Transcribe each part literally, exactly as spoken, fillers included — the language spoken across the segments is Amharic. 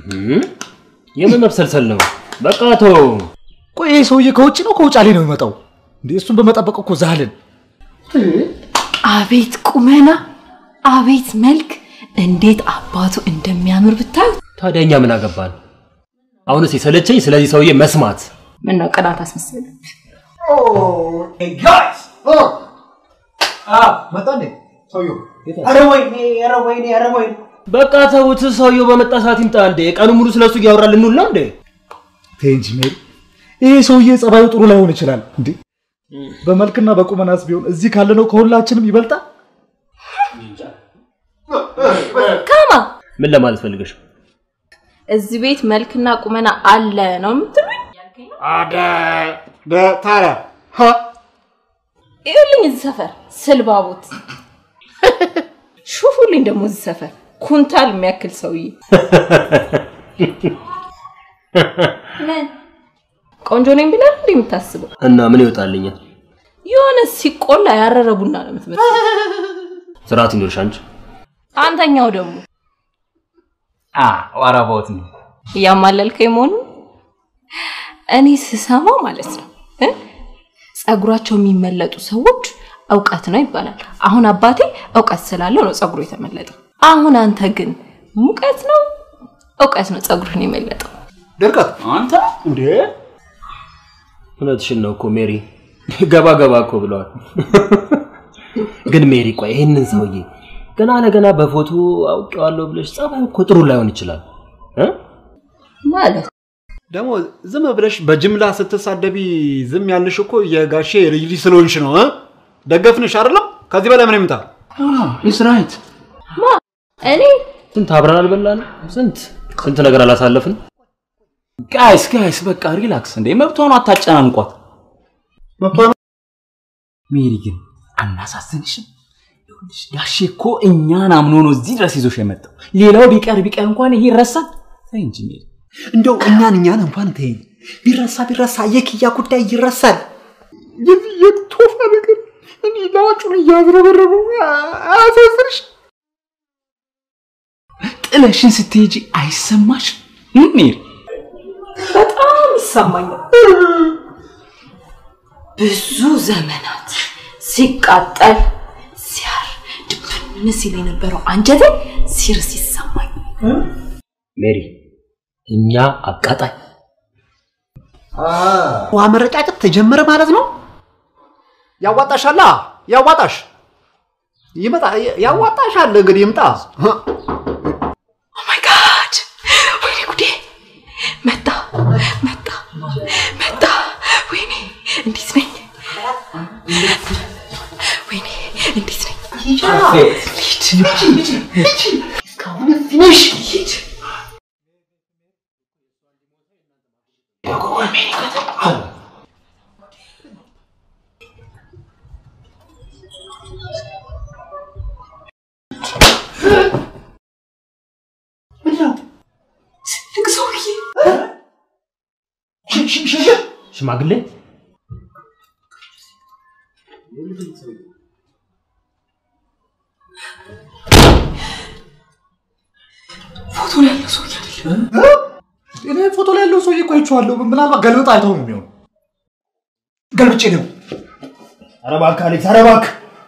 የምን መብሰልሰል ነው በቃ ተው ቆይ ይሄ ሰውዬ ከውጭ ነው ከውጫሌ ነው የሚመጣው እንዴ እሱን በመጠበቅ እኮ ዛልን አቤት ቁመና አቤት መልክ እንዴት አባቱ እንደሚያምር ብታይ ታዲያኛ ምን አገባን አሁንስ የሰለቸኝ ስለዚህ ሰውዬ መስማት ምን ነው ቀናት አስመሰለ ኦ hey guys ኦ አ መጣኔ ሰውዬው አረ ወይኔ አረ ወይኔ አረ ወይኔ በቃ ተውት ሰውዬው በመጣ ሰዓት ይምጣ እንዴ ቀኑ ሙሉ ስለሱ ያወራል እንውል ነው እንዴ ቴንጂ ሜሪ ይሄ ሰውዬ ጸባዩ ጥሩ ላይሆን ይችላል እንዴ በመልክና በቁመናስ ቢሆን እዚህ ካለነው ከሁላችንም ይበልጣል ካማ ምን ለማለት ፈልገሽ እዚህ ቤት መልክና ቁመና አለ ነው የምትሉኝ አደ በታራ ሀ ይኸውልኝ እዚህ ሰፈር ስልባቦት ሹፉልኝ ደግሞ እዚህ ሰፈር ኩንታል የሚያክል ሰውዬ ምን ቆንጆ ነኝ ብለህ እንዴ የምታስበው እና ምን ይወጣልኛል የሆነ ሲቆላ ያረረ ቡና ነው የምትመስለው ስርዓት ይኖርሽ አንቺ አንተኛው ደግሞ አ ዋራቦት ነው ያማለልከኝ መሆኑ እኔ ስሰማው ማለት ነው እ ጸጉራቸው የሚመለጡ ሰዎች አውቀት ነው ይባላል አሁን አባቴ አውቀት ስላለው ነው ጸጉሩ የተመለጠው አሁን አንተ ግን ሙቀት ነው አውቀት ነው ጸጉሩን የመለጠው ድርቀት አንተ እንዴ እውነትሽን ነው እኮ ሜሪ ገባ ገባ እኮ ብለዋል ግን ሜሪ ቆይ ይሄንን ሰውዬ ገና ለገና በፎቶ አውቀዋለሁ ብለሽ ጸባዩ እኮ ጥሩ ላይሆን ይችላል እ ማለት ደሞ ዝም ብለሽ በጅምላ ስትሳደቢ ዝም ያልሽ እኮ የጋሼ ልጅ ስለሆንሽ ነው እ ደገፍንሽ አይደለም ከዚህ በላይ ምን ይምጣ አ ኢስ ራይት ማ እኔ ስንት አብረን አልበላን ስንት ስንት ነገር አላሳለፍን ጋይስ ጋይስ በቃ ሪላክስ እንዴ መብቷን አታጨናንቋት መጥቷ ሜሪ ግን አናሳስንሽም ይሁንሽ ጋሼ እኮ እኛን አምኖ ነው እዚህ ድረስ ይዞሽ የመጣው ሌላው ቢቀር ቢቀር እንኳን ይሄ ረሳት እንጂ ሜሪ እንደው እኛን እኛን እንኳን ተይ ቢረሳ ቢረሳ የኪያ ጉዳይ ይረሳል የቶፋ ነገር እኔ ላጩን ያዝረበረበው አሳስርሽ ጥለሽን ስትሄጂ አይሰማሽ ሜሪ በጣም ይሰማኛል ብዙ ዘመናት ሲቃጠል ሲያር ድብን ሲል የነበረው አንጀቴ ሲርስ ይሰማኝ ሜሪ እኛ አቃጣይ ዋ መረጫጨት ተጀመረ ማለት ነው ያዋጣሻላ ያዋጣሽ ይመጣ ያዋጣሻል እንግዲህ ይምጣ ኦ ማይ ጋድ ወይኔ ጉዴ መጣ መጣ መጣ ወይኔ እንዴት ነኝ ወይኔ እንዴት ነኝ ሂጂ ሂጂ እስካሁን ፊኒሽ ሂጂ ሽማግሌ ፎቶ ላይ ያለው ሰው አይደለም እኔ ፎቶ ላይ ያለው ሰው ይቆይቻለሁ ምናልባት ገልብጣ አይተው ነው የሚሆነው ገልብጬ ነው ኧረ እባክህ አሌክስ ኧረ እባክህ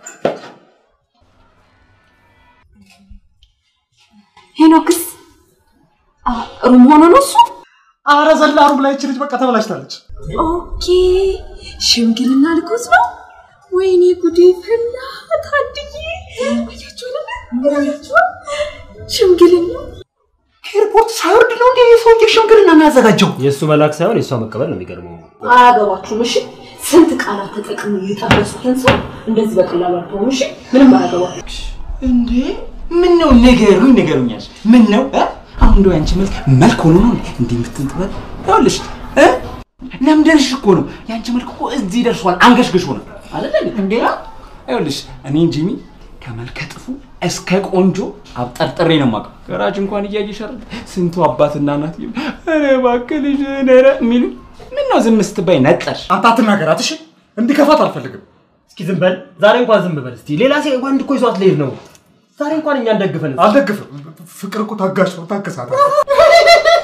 ሄኖክስ ሩም ሆኖ ነው እሱ ኧረ ዘላ ሩም ላይ እቺ ልጅ በቃ ተበላሽታለች ኦኬ ሽምግልና ልኮስ ነው ወይኔ ጉዴ ፈላ ታድዬ አያችሁ ለምን ሽምግልና ኤርፖርት ሳይወርድ ነው እንዴ ሰው ሽምግልና የሚያዘጋጀው የሱ መላክ ሳይሆን የሷ መቀበል ነው የሚገርመው አያገባችሁም እሺ ስንት ቃላት ተጠቅመው ይጣበሱትን ሰው እንደዚህ በቀላሉ አትሆኑ እሺ ምንም አያገባችሁ እንዴ ምን ነው ነገሩኝ ነገሩኛል ምን ነው አሁን እንደው ያንቺ መልክ መልክ ሆኖ ነው እንዴ የምትንጥበት ያውልሽ እ ለምደርሽ እኮ ነው ያንቺ መልክ እኮ እዚህ ደርሷል አንገሽገሽ ሆነ አይደል እንዴ ያውልሽ እኔ ጂሚ ከመልከ ጥፉ እስከ ቆንጆ አብጠርጥሬ ነው ማቀ ገራጅ እንኳን እያየሽ አይደል ስንቱ አባትና እናት ይሉ አረ ባከልሽ ነረ ሚሉ ምን ነው ዝም ስትባይ ነጠርሽ አንተ አትናገራት እሺ እንዲከፋት አልፈልግም እስኪ ዝም በል ዛሬ እንኳን ዝም በል እስቲ ሌላ ሴ ወንድ እኮ ይዟት ልሄድ ነው ዛሬ እንኳን እኛ እንደግፈን አልደግፍም ፍቅር እኮ ታጋሽ ነው ታከሳታ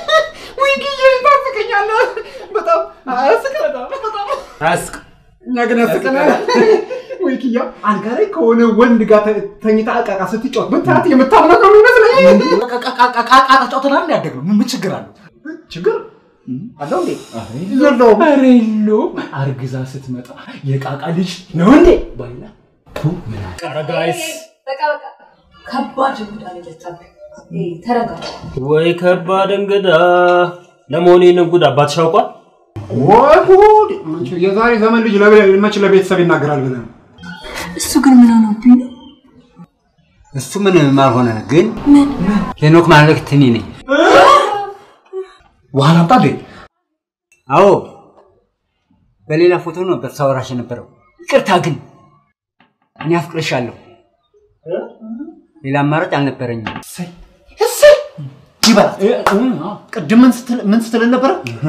አስቅ እኛ ግን ያስቀናል ወይ ኪያ አልጋ ላይ ከሆነ ወንድ ጋር ተኝታ አቃቃ ስትጫወት በታት የምታምነው ነው ይመስለኝ አቃቃ ጫወተናል ያደግነው ምን ችግር አለው ችግር አለው እንዴ የለውም ኧረ የለውም አርግዛ ስትመጣ የቃቃ ልጅ ነው እንዴ ባይላ ምን አቀረ ጋይስ በቃ በቃ ከባድ እንግዳ ለታበ እይ ተረጋጋ ወይ ከባድ እንግዳ ለሞኔን እንግዳ አባትሽ አውቋል ወይ ጉድ የዛሬ ዘመን ልጅ ለመች ለቤተሰብ ይናገራል ብለን እሱ ግን ምን ሆነብኝ እሱ ምን ማልሆነ ግን ሄኖክ ማለት ትኒ ነኝ ዋላ አምጣዴ አዎ በሌላ ፎቶ ነው በተሳወራሽ የነበረው ይቅርታ ግን እኔ አፍቅርሻለሁ ሌላ አማራጭ አልነበረኝም እሰይ እሰይ ይበላ ቅድም ምን ስትል ምን ስትል ነበር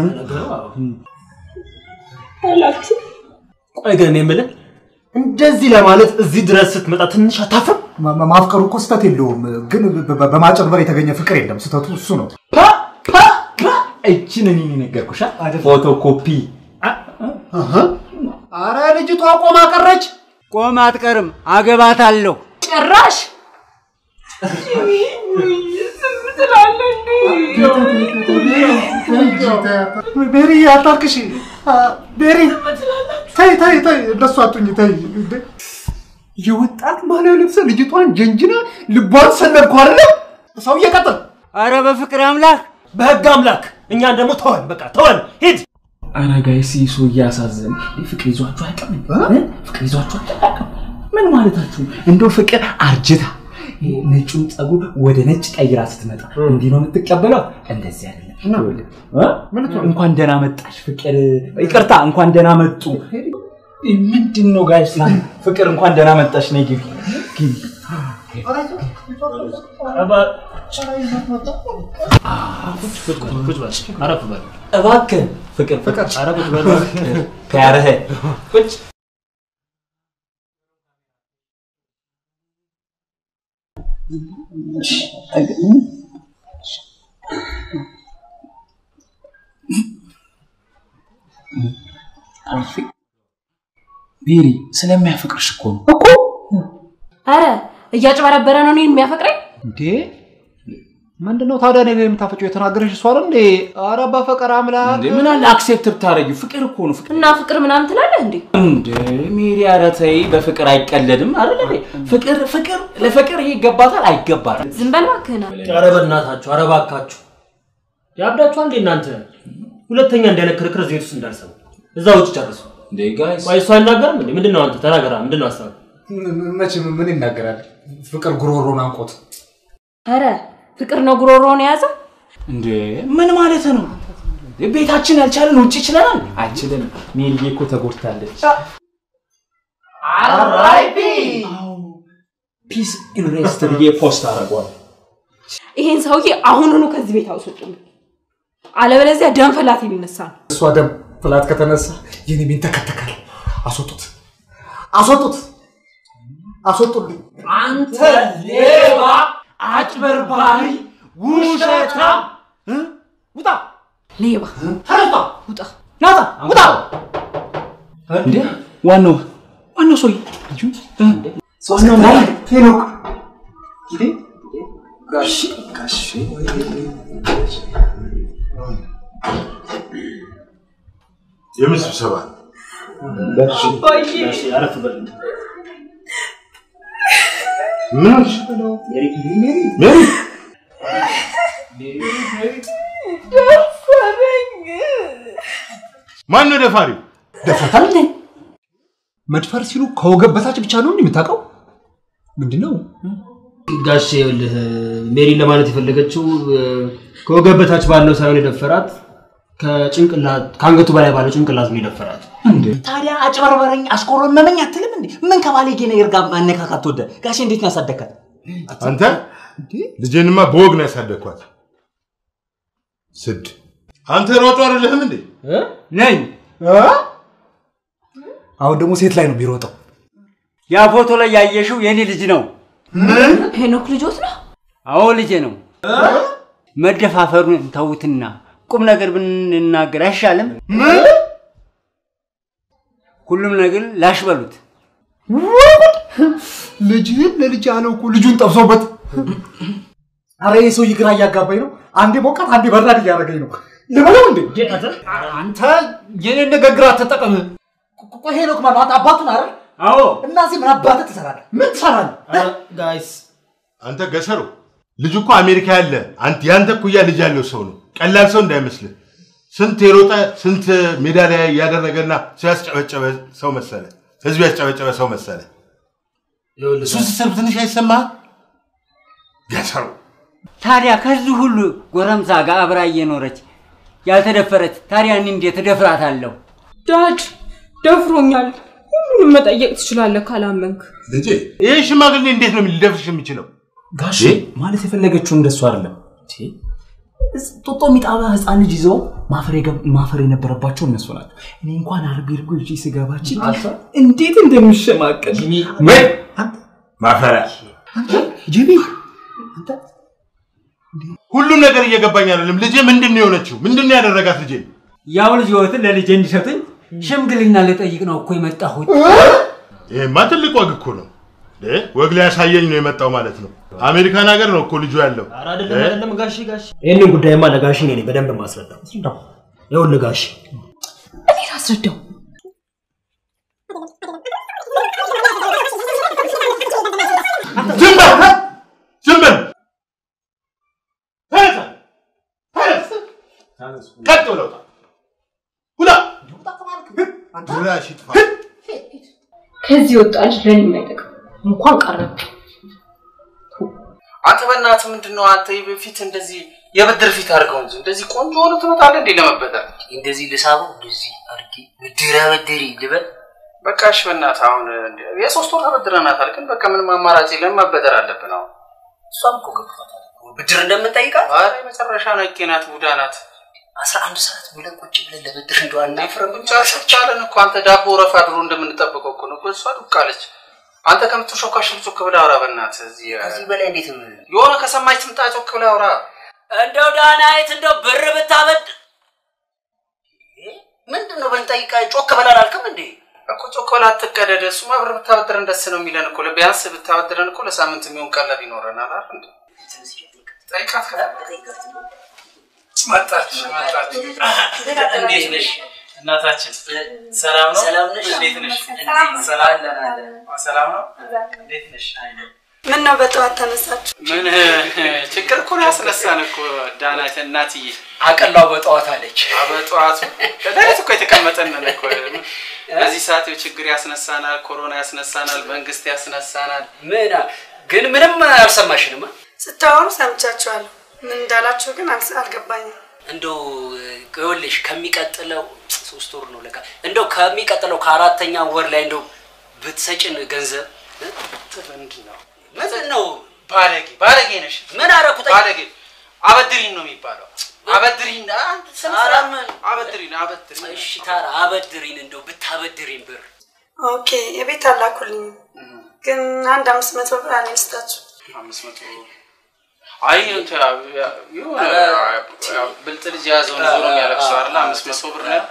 አላችሁ ቆይ ግን የምልህ እንደዚህ ለማለት እዚህ ድረስ ስትመጣ ትንሽ አታፍም ማፍቀሩ እኮ ስተት የለውም ግን በማጨርበር የተገኘ ፍቅር የለም ስተቱ እሱ ነው ፓ ፓ እቺን እኔ ነገርኩሽ ፎቶኮፒ አሃ አረ ልጅቷ ቆማ ቀረች ቆማ አትቀርም አገባታለሁ ጭራሽ ቤሪ አታርክሽ ቤሪ ታይ ታይ ታይ እንደሱ አትሁኝ ታይ የወጣት ማለ ልብስ ልጅቷን ጀንጅና ልቧን ሰነድኩ አይደል ሰው እየቀጠል አረ በፍቅር አምላክ በህግ አምላክ እኛን ደግሞ ተወን በቃ ተወን ሂድ አረ ጋይስ ይሶ ያሳዘን ፍቅር ይዟችሁ አይቀም ፍቅር ይዟችሁ አይቀም ምን ማለታችሁ እንደው ፍቅር አርጅታ ነጩን ጸጉር ወደ ነጭ ቀይራ ስትመጣ እንዴ ነው የምትቀበለው እንደዚህ አይደለም እንኳን ደህና መጣሽ ፍቅር ይቅርታ እንኳን ደህና መጡ ምንድነው ጋይስ ፍቅር እንኳን ደህና መጣሽ ነይ ግቢ ግቢ እባክህ ፍቅር ፍቅር አረበት በል ከያረህ ቁጭ ቤሪ ስለሚያፈቅርሽ እኮ ነው እኮ አረ እያጭበረበረ ነው እኔን የሚያፈቅረኝ እንዴ ምንድነው ታዲያ ነገ የምታፈጨው የተናገረሽ እሷ አይደል እንዴ አረ በፈቀር አምላክ እንዴ ምን አለ አክሴፕት ብታረጊው ፍቅር እኮ ነው ፍቅር እና ፍቅር ምናምን ትላለህ እንዴ እንዴ ሜሪ አረተይ በፍቅር አይቀለድም አይደል እንዴ ፍቅር ፍቅር ለፍቅር ይገባታል አይገባታል ዝም በል እባክህና ኧረ በእናታችሁ ኧረ እባካችሁ ያብዳችሁ እንዴ እናንተ ሁለተኛ እንደነከረከረ ዘይቱስ እንዳልሰማ እዛ ውጭ ጨርሱ እንዴ ጋይስ ቆይ እሷ አይናገርም እንዴ ምንድነው አንተ ተናገራ ምንድነው አሳብ መቼ ምን ይናገራል ፍቅር ጉሮሮን አንቆት አረ ፍቅር ነው ጉሮሮን ያዘ እንዴ ምን ማለት ነው ቤታችን ያልቻለን ውጪ ይችላል አይችልም ሜሪዬ እኮ ተጎድታለች አራይፒ ፒስ ኢን ሬስት ብዬ ፖስት አደረጓል ይሄን ሰውዬ አሁኑኑ ከዚህ ቤት አውጥጡኝ አለበለዚያ ደም ፈላት ይነሳ እሷ ደም ፍላት ከተነሳ የኔ ቢን ተከተካል አስወጡት አስወጡት አስወጡልኝ አንተ ሌባ አጭበርባሪ ውሸታ ውጣ ሌባ ተረታ ውጣ ናታ ውጣ እንዴ ዋናው ዋናው ሰውዬ ልጁ ዋናው ላይ ሄኖክ እንዴ ጋሽ ጋሽ የምን ስብሰባ አረፍ በል ምን ሜሪ ማን ነው ደፋሪው ደፈታል እንዴ መድፈር ሲሉ ከወገብ በታች ብቻ ነው እንደምታውቀው ምንድነው ጋሽ ይኸውልህ ሜሪ ለማለት የፈለገችው ከወገብ በታች ባለው ሳይሆን የደፈራት ከጭንቅላት ካንገቱ በላይ ባለው ጭንቅላት ነው የደፈራት እንዴ ታዲያ አጭበርበረኝ አስቆረመመኝ አትልም እንዴ ምን ከባለጌ ነገር ጋር ማነካካት ወደ ጋሽ እንዴት ነው ያሳደከት አንተ ልጄንማ በወግ ነው ያሳደኳት ስድ አንተ ሮጦ አይደለህም እንዴ ነኝ አሁን ደግሞ ሴት ላይ ነው ቢሮጠው ያ ፎቶ ላይ ያየሽው የኔ ልጅ ነው ሄኖክ ልጆት ነው አዎ ልጄ ነው መደፋፈሩን ተውትና ቁም ነገር ብንናገር አይሻልም ሁሉም ነገር ላሽ በሉት ልጅህን ለልጅ ያለው እኮ ልጁን ጠብሶበት አረ የሰው ይግራ ያጋባኝ ነው አንዴ ሞቃት አንዴ በራድ ያረጋኝ ነው ልበለው እንዴ አንተ የኔን ንግግር አትጠቀም ቆይ ሄኖክ ማለት አባቱን አይደል አዎ እናዚህ ምን አባተ ትሰራለህ ምን ትሰራለህ ጋይስ አንተ ገሰሩ ልጅ እኮ አሜሪካ ያለ አንተ ያንተ ኩያ ልጅ ያለው ሰው ነው ቀላል ሰው እንዳይመስል ስንት የሮጠ ስንት ሜዳሊያ ያደረገና ሲያስጨበጨበ ሰው መሰለ ህዝብ ያስጨበጨበ ሰው መሰለ ሱስ ሰልፍ ትንሽ አይሰማ ገሰሩ ታዲያ ከዚህ ሁሉ ጎረምሳ ጋር አብራ እየኖረች ያልተደፈረች ታዲያ እንዴት ተደፍራታለሁ ዳድ ደፍሮኛል ሁሉንም መጠየቅ ትችላለህ ካላመንክ ልጄ ይሄ ሽማግሌ እንዴት ነው ሊደፍርሽ የሚችለው ጋሼ ማለት የፈለገችው እንደሱ አይደለም እሺ ጦጦ ሚጣባ ህፃን ልጅ ይዘው ማፈር ማፈር የነበረባቸው እነሱ ናቸው እኔ እንኳን አርቢርጉ ልጅ ሲገባች እንዴት እንደምሽማቀል ምን ማፈራ ጂቢ አንተ ሁሉ ነገር እየገባኝ አይደለም ልጄ ምንድነው የሆነችው ምንድነው ያደረጋት ልጄ ያው ልጅ ወጥ ለልጄ እንዲሰጥኝ ሽምግልና ለጠይቅ ነው እኮ የመጣሁት ይሄማ ትልቅ ወግ እኮ ነው እ ወግ ላይ ያሳየኝ ነው የመጣው ማለት ነው አሜሪካን ሀገር ነው እኮ ልጁ ያለው አራ አይደለም አይደለም ጋሺ ጋሺ ይሄንን ጉዳይማ ለጋሺ ነኝ በደንብ ማስረዳው ይኸው ለጋሺ እኔ ራስረዳው ዝም በል ዝም በል ቀጥ ብለው ሁላ ሁላ ሽጥፋ ከዚህ ወጣች ለኔ የማይጠቅም እንኳን ቀረብ አንተ በእናትህ ምንድነው አንተ በፊት እንደዚህ የብድር ፊት አድርገው እንጂ እንደዚህ ቆንጆ ሆነ ትመጣለህ እንዴ ለመበደር እንደዚህ ልሳበው እንደዚህ አርጊ ብድራ በድሪ ልበል በቃ እሺ በእናትህ አሁን የሶስት ወር ተበድረናታል ግን በቃ ምንም አማራጭ የለም መበደር አለብን አሁን እሷም እኮ ገብቷታል ብድር እንደምንጠይቃት አረ መጨረሻ ነቄናት ቡዳናት አስራ አንድ ሰዓት ብለን ቁጭ ብለን ለብድር እንደዋና ፍረምቻ ሰቻለን እኮ አንተ ዳቦ ረፋ ድሮ እንደምንጠብቀው እኮ ነው እሷ ዱቃለች አንተ ከምትሾካሽ ጮክ ብላ አውራ በእናትህ እዚህ እዚህ በላይ እንዴት የሆነ ከሰማች ትምጣ ጮክ ብላ አውራ እንደው ዳናይት እንደው ብር ብታበድ ምንድነው በእንጠይቃ ጮክ ብላ አላልከም እንዴ እኮ ጮክ ብላ አትቀደደ እሱማ ብር ብታበድረን ደስ ነው የሚለን እኮ ለቢያንስ ብታበድረን እኮ ለሳምንት የሚሆን ቀለብ ይኖረናል አይደል እንዴ ጠይቃት ከጠይቃት መጣች መጣች እንዴት ነሽ እናታችን ሰላም ነው ሰላም ነሽ እንዴት ነሽ ሰላም ለናለ ሰላም ነው እንዴት ነሽ አይደል ምን ነው በጠዋት ተነሳችሁ ምን ችግር እኮ ያስነሳን እኮ ዳናት እናትዬ አቀላው በጠዋት አለች በጠዋት ለዳይት እኮ የተቀመጠን ነው እኮ በዚህ ሰዓት ችግር ያስነሳናል ኮሮና ያስነሳናል መንግስት ያስነሳናል ምን ግን ምንም አልሰማሽንም ስታወሩ ሰምቻችኋለሁ ምን እንዳላችሁ ግን አልገባኝም እንደው ይኸውልሽ ከሚቀጥለው ሶስት ወር ነው ለካ እንደው ከሚቀጥለው ከአራተኛ ወር ላይ እንደው ብትሰጭን ገንዘብ ምንድነው ምንድነው ባለጌ ባለጌ ነሽ ምን አረኩት ባለጌ አበድሪን ነው የሚባለው አበድሪን አንተ ሰላም አበድሪን አበድሪን እሺ ታራ አበድሪን እንደው ብታበድሪን ብር ኦኬ የቤት አላኩልኝ ግን አንድ አምስት መቶ ብር አንስታችሁ አምስት መቶ አይ እንት ይሁን ብልጥ ልጅ ያዘው ነው ዞሮ የሚያለቅሰው አይደል አምስት መቶ ብር ነው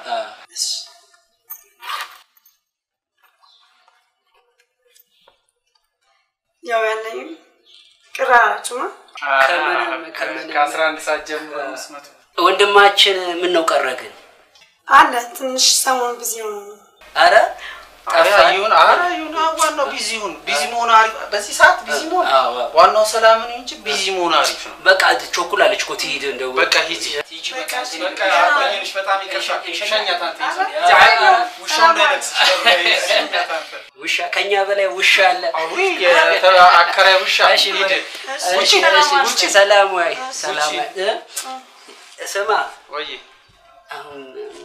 ያው ያለኝ ቅራራችሁማ ከመነ ከመነ ከአስራ አንድ ሰዓት ጀምሮ አምስት መቶ ወንድማችን ምን ነው ቀረግን አለ ትንሽ ሰሞን ቢዚ ነው አረ አራዩን አራዩን ዋናው ቢዚ ሁን ቢዚ መሆን አሪፍ በዚህ ሰዓት ቢዚ መሆን ዋናው ሰላም ነው እንጂ ቢዚ መሆን አሪፍ ነው በቃ ቾኩላለች እኮ ትሄድ እንደው በቃ ሂጂ ሂጂ በቃ በቃ አባኝሽ በጣም ይከሻ ሸኛት አንተ ጃይ ውሻው እንዳይነክስ ውሻ ከኛ በላይ ውሻ አለ አውሪ የአከራይ ውሻ ሂድ ውጪ ውጪ ሰላም ወይ ሰላም ስማ ወይ አሁን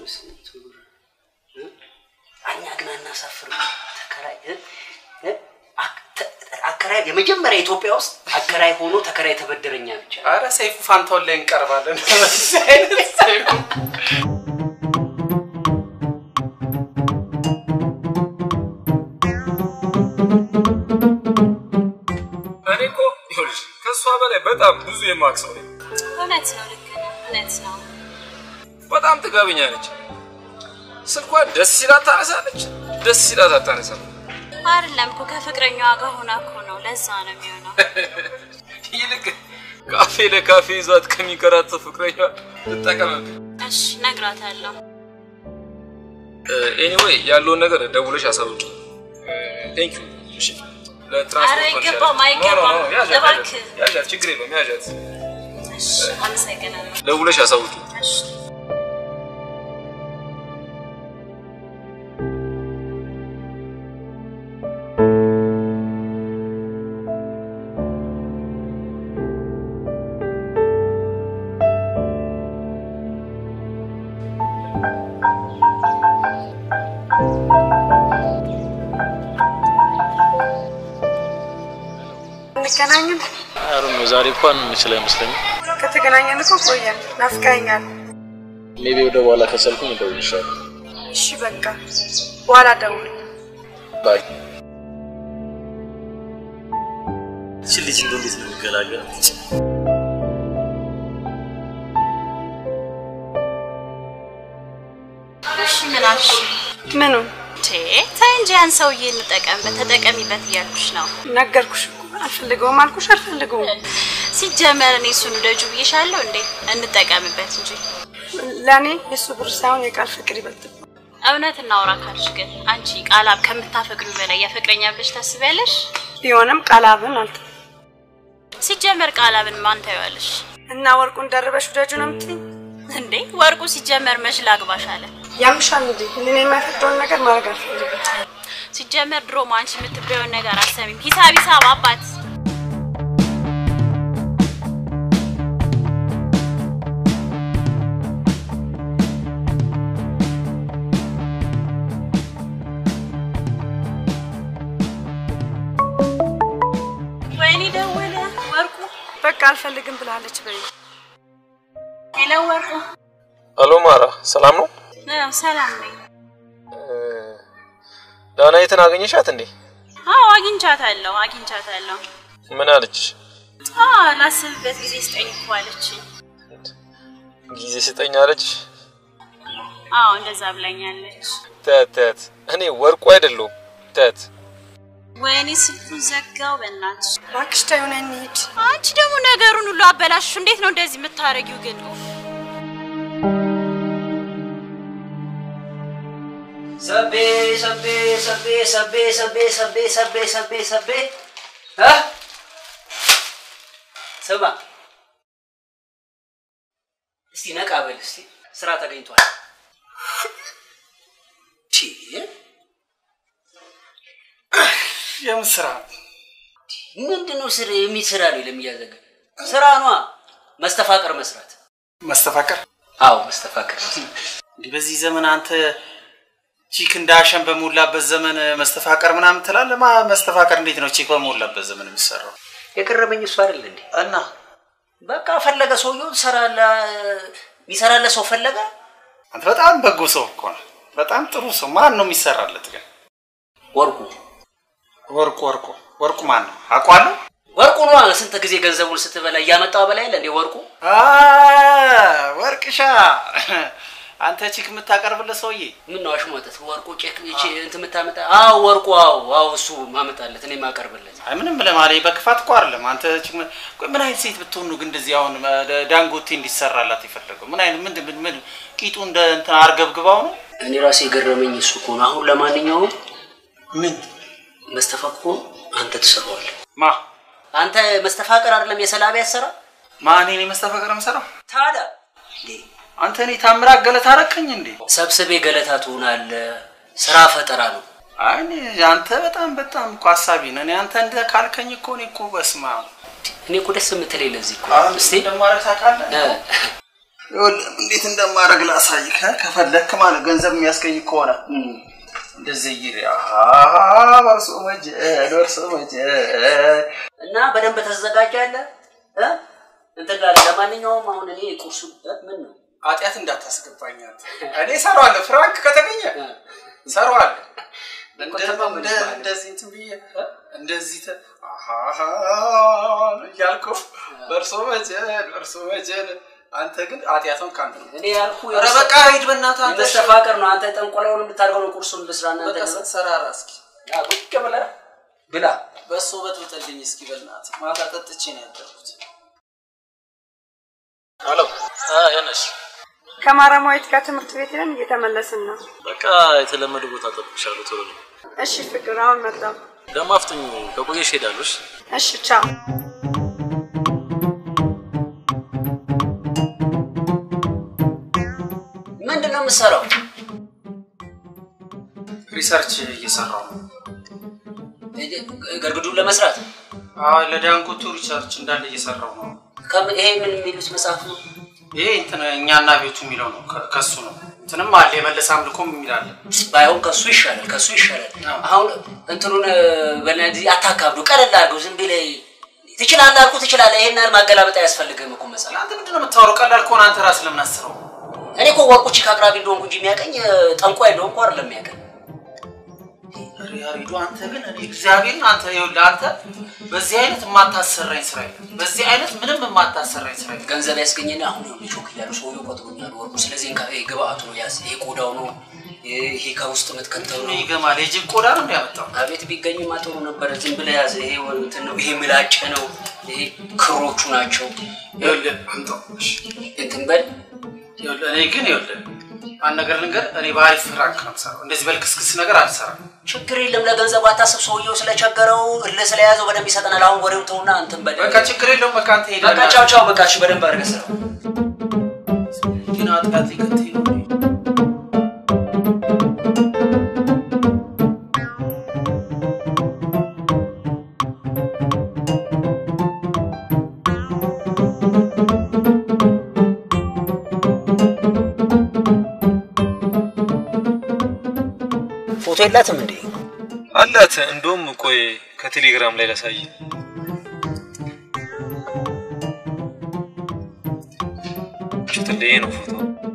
አኛ ግን አናሳፍር ተከራይ አከራይ የመጀመሪያ ኢትዮጵያ ውስጥ አከራይ ሆኖ ተከራይ ተበደረኛ ብቻ አረ ሰይፉ ፋንታውን ላይ እንቀርባለን ሰይፉ እኔኮ ይኸውልሽ ከሷ በላይ በጣም ብዙ የማክሰው ነኝ እውነት ነው ልክ ነው እውነት ነው በጣም ትጋብኛለች ስልኳ ደስ ይላት ታነሳለች ደስ ይላት አታነሳም አይደለም እኮ ከፍቅረኛዋ ጋር ሆና እኮ ነው ለዛ ነው የሚሆነው ይልቅ ካፌ ለካፌ ይዟት ከሚከራተት ፍቅረኛዋ ተጠቀመብ እሺ ነግራታለሁ ኤኒዌይ ያለውን ነገር ደውለሽ አሳውቂ ቴንክ ዩ እሺ ለትራንስፖርት አረ ገባ ማይገባ እባክህ ያጃት ችግር የለውም ያጃት እሺ አመሰግናለሁ ደውለሽ አሳውቂ እሺ እንገናኝን አሩን ዛሬ እንኳን እንችል አይመስለኝም ከተገናኘን እኮ ቆየን ናፍቀኸኛል ሜቢ ወደ በኋላ ከሰልኩኝ እደውልልሻለሁ እሺ በቃ በኋላ ደውል ባይ እቺ ልጅ እንዴት ነው የሚገላገለው እሺ ምናሽ ምኑ ተንጂ ያን ሰውዬ እንጠቀምበት ተጠቀሚበት እያልኩሽ ነው ነገርኩሽ እኮ አልፈልገውም አልኩሽ አልፈልገውም ሲጀመር እኔ እሱን ደጁ ብዬሻለሁ እንዴ እንጠቀምበት እንጂ ለኔ የሱ ብር ሳይሆን የቃል ፍቅር ይበልጥ እውነት እናውራ ካልሽ ግን አንቺ ቃላብ ከምታፈቅዱ በላይ የፍቅረኛ ብለሽ ታስቢያለሽ ቢሆንም ቃላብን አልተ ሲጀመር ቃላብን ማን ታያለሽ እና ወርቁን ደርበሽ ደጁ ነው የምትይኝ እንዴ ወርቁ ሲጀመር መች ላግባሽ አለ ያምሻል እንዴ እኔ የማፈቅደውን ነገር ማድረግ አልፈልግም ሲጀመር ድሮ አንቺ የምትበየውን ነገር አሰሚም ሂሳብ ሂሳብ አባት ወይኔ ደወለ ወርቁ በቃ አልፈልግም ብላለች በይ ሄሎ ወርቁ አሎ ማራ ሰላም ነው ነው ሰላም ነኝ ዳናይትን አገኘሻት እንዴ አዎ አግኝቻታለሁ አግኝቻታለሁ ምን አለች አዎ ላስብበት ጊዜ ስጠኝ እኮ አለችኝ ጊዜ ስጠኝ አለች አዎ እንደዛ ብላኛለች ተት እኔ ወርቁ አይደለም ተት ወይኔ ስልኩን ዘጋው በእናትሽ እባክሽ ተይው ነኝ እንሂድ አንቺ ደግሞ ነገሩን ሁሉ አበላሽሽ እንዴት ነው እንደዚህ የምታረጊው ግን ሰቤ ሰቤ ሰቤ ሰቤ ሰቤ ሰቤ ሰቤ ሰቤ ሰቤ አ ሰባ እስቲ ነቃ በል እስቲ ስራ ተገኝቷል ቺ የምስራ ምንድነው ስራ የሚሰራ ነው ለሚያዘጋ ስራ ነው መስተፋቀር መስራት መስተፋቀር አዎ መስተፋቀር እንዴ በዚህ ዘመን አንተ ቺክ እንዳሸን በሞላበት ዘመን መስተፋቀር ምናምን ተላለማ መስተፋቀር እንዴት ነው ቺክ በሞላበት ዘመን የሚሰራው የቀረበኝ እሱ አይደል እንዴ እና በቃ ፈለገ ሰውየው ሰራላ ሚሰራለ ሰው ፈለገ አንተ በጣም በጎ ሰው እኮ ነው በጣም ጥሩ ሰው ማን ነው የሚሰራለት ግን ወርቁ ወርቁ ወርቁ ወርቁ ማን ነው አቋለው ወርቁ ነው ስንት ጊዜ ገንዘቡን ስትበላ ያመጣው በላይ አይደል እንዴ ወርቁ አ ወርቅሻ አንተ ቺክ የምታቀርብለት ሰውዬ ምን ነው አሽሞተት ወርቁ ቼክ እቺ እንት የምታመጣ አው ወርቁ አው አው እሱ ማመጣለት እኔ ማቀርብለት አይ ምንም ለማለት በክፋት እኮ አይደለም አንተ ቺክ ምን አይነት ሴት ብትሆን ነው ግን እንደዚህ አሁን ዳንጎቴ እንዲሰራላት ይፈልገው ምን አይነት ምን ምን ቂጡ እንደ እንት አርገብግባው ነው እኔ ራሴ ገረመኝ እሱ እኮ ነው አሁን ለማንኛውም ምን መስተፋቅሩ አንተ ተሰራዋል ማ አንተ መስተፋቅር አይደለም የሰላቢ ያሰራ ማን እኔ መስተፋቅር መስራ ታዳ አንተ እኔ ታምራ ገለታ አረከኝ እንዴ ሰብስቤ ገለታ ትሆናለ ስራ ፈጠራ ነው አይ አንተ በጣም በጣም እኮ ሐሳቢ ነህ እኔ አንተ እንደ ካልከኝ እኮ እኔ እኮ በስማ እኔ እኮ ደስ የምትለኝ ለዚህ እኮ እስቲ እንደማረግ ታውቃለህ ይኸውልህ እንዴት እንደማረግ ላሳይህ ከፈለክ ማለት ገንዘብ የሚያስገኝ ከሆነ እንደዚህ ይሪ አሃ ወርሶ ወጀ ወርሶ ወጀ እና በደንብ ተዘጋጃለህ እ እንትን ጋር ለማንኛውም አሁን እኔ ቁርሱ ምን ነው አጥያት እንዳታስገባኝ አንተ እኔ ሰራዋለሁ ፍራንክ ከተገኘ ሰራዋለሁ እንደዚህ እንትን ብዬ እንደዚህ አሃ ያልኩ ወርሶ ወጀ ወርሶ ወጀ አንተ ግን አጥያቷን ካንተ ነው እኔ ያልኩ ኧረ በቃ ሂድ በእናትህ አንተ ተስተፋቀር ነው አንተ ጠንቆላውን እንድታርገው ነው ቁርሱን ልስራና አንተ በቃ ሰራራ እስኪ ያ ቁጭ ብለህ ብላ በሶ በጥብጥልኝ እስኪ በእናትህ ማታ ጠጥቼ ነው ያደርኩት አሎ አ ያነሽ ከማራማዊት ጋር ትምህርት ቤት ነን እየተመለስን ነው በቃ የተለመደ ቦታ ተጠብቅሻለሁ ቶሎ እሺ ፍቅር አሁን መጣሁ ለማፍጠኝ ከቆየሽ ሄዳለሽ እሺ ቻው ምንድነው የምትሰራው ሪሰርች እየሰራው ነው ገርግዱን ለመስራት አዎ ለዳንጎቱ ሪሰርች እንዳለ እየሰራው ነው ከም ይሄ ምን የሚሉት መጽሐፍ ነው ይሄ እንትን እኛና ቤቱ የሚለው ነው ከሱ ነው እንትንም አለ የመለስ አምልኮም የሚላል ባይሆን ከሱ ይሻላል ከሱ ይሻላል አሁን እንትኑን በእናትህ አታካብዱ ቀለል አድርገው ዝም ብለህ ትችላለህ አልኩ ትችላለህ ይሄን ያህል ማገላበጥ አያስፈልግም እኮ መጽሐፍ አንተ ምንድነው የምታወራው ቀላል ከሆነ አንተ ራስህ ለምን አስረው እኔ እኮ ወርቁቺ ካቅራቢ እንደሆንኩ እንጂ የሚያቀኝ ጠንቋይ እንደሆንኩ አይደለም የሚያቀኝ ያሪዱ አንተ ግን እኔ እግዚአብሔርን አንተ ይኸውልህ አንተ በዚህ አይነት የማታሰራኝ ስራ የለም በዚህ አይነት ምንም የማታሰራኝ ስራ የለም ገንዘብ ያስገኘና አሁን ነው ቾክ ይላል ሰውየው ቆጥሮኛል ወርቁ ስለዚህ እንካ ይሄ ግብአቱ ነው ያዝ ይሄ ቆዳው ነው ይሄ ከውስጥ መትከተው ነው ይገማል የጅብ ቆዳ ነው የሚያመጣው አቤት ቢገኝማ ጥሩ ነበር ዝም ብለህ ያዝ ይሄ እንትን ነው ይሄ ምላጭ ነው ይሄ ክሮቹ ናቸው ይኸውልህ አንተው እሺ እንትን በል ይኸውልህ እኔ ግን ይኸውልህ አንድ ነገር ልንገር እኔ ባሪፍ ፍራንክ ነው የምሰራው እንደዚህ በልክስክስ ነገር አልሰራም ችግር የለም ለገንዘብ አታስብ ሰውየው ስለቸገረው ስለያዘው በደንብ ይሰጠናል አሁን ወሬው ተውና አንተም በል በቃ ችግር የለም በቃ አንተ ሄደና በቃ ቻው ቻው በቃ እሺ በደንብ አድርገህ ስራው ግን አጥቃት ይከተይ ነው ፎቶ የላትም እንዴ አላት እንደውም ቆይ ከቴሌግራም ላይ ላሳይ ችትለይ ነው ፎቶ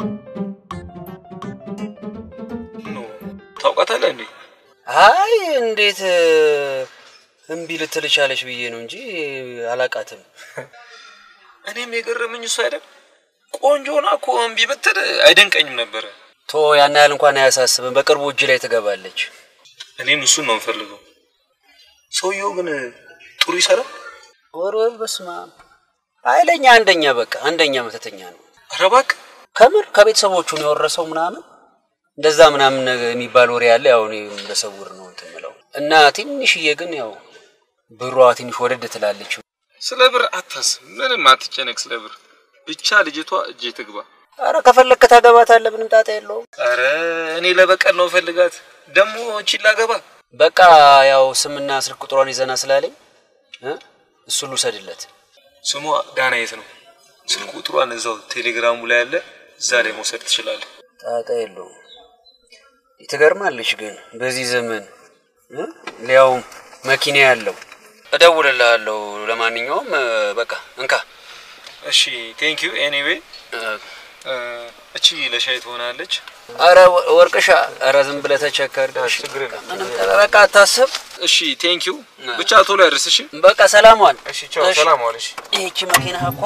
ነው ታውቃታለህ እንዴ አይ እንዴት እምቢ ልትልቻለሽ ብዬ ነው እንጂ አላቃትም እኔም የገረመኝ እሱ አይደል ቆንጆና እኮ እምቢ ብትል አይደንቀኝም ነበር ቶ ያን ያህል እንኳን አያሳስብም በቅርቡ እጅ ላይ ትገባለች እኔም እሱን ነው የምፈልገው ሰውየው ግን ጥሩ ይሰራል ወርወር በስማ አይለኛ አንደኛ በቃ አንደኛ መተተኛ ነው አረባክ ከምር ከቤተሰቦቹ ነው የወረሰው ምናምን እንደዛ ምናምን የሚባል ወሬ ያለ ያው እኔ በሰውር ነው እንትምለው እና ትንሽዬ ግን ያው ብሯ ትንሽ ወደድ ትላለች ስለ ብር አታስብ ምንም አትጨነቅ ስለ ብር ብቻ ልጅቷ እጄ ትግባ አረ ከፈለክ ታገባታለህ ምንም ጣጣ የለውም አረ እኔ ለበቀል ነው ፈልጋት ደሞ እቺላ ገባ በቃ ያው ስምና ስልክ ቁጥሯን ይዘና ስላለኝ እ እሱ ልውሰድለት ስሟ ዳናየት ነው ስልክ ቁጥሯን እዛው ቴሌግራሙ ላይ አለ እዛ ላይ መውሰድ ትችላለህ ጣጣ የለውም ይተገርማልሽ ግን በዚህ ዘመን እ ሊያው መኪና ያለው እደውልልሃለሁ ለማንኛውም በቃ እንካ እሺ ቴንክ ዩ ኤኒዌይ እቺ ለሻይ ትሆናለች አረ ወርቅሻ አረ ዝም ብለህ ተቸከር ችግር የለም ምንም በቃ አታስብ እሺ ቴንክ ዩ ብቻ ቶሎ ያድርስ እሺ በቃ ሰላም ዋል እሺ ቻው ሰላም ዋል እሺ እቺ መኪና እኮ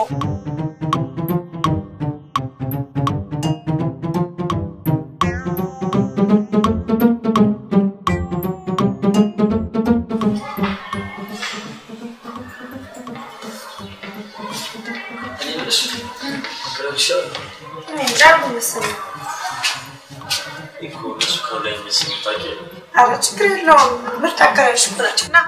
ዳሩ መሰለኝ እኮ እሱ ከላይ መስሎኝ ታውቂው አረ ችግር የለውም ምርጥ አካባቢሽ ነች ና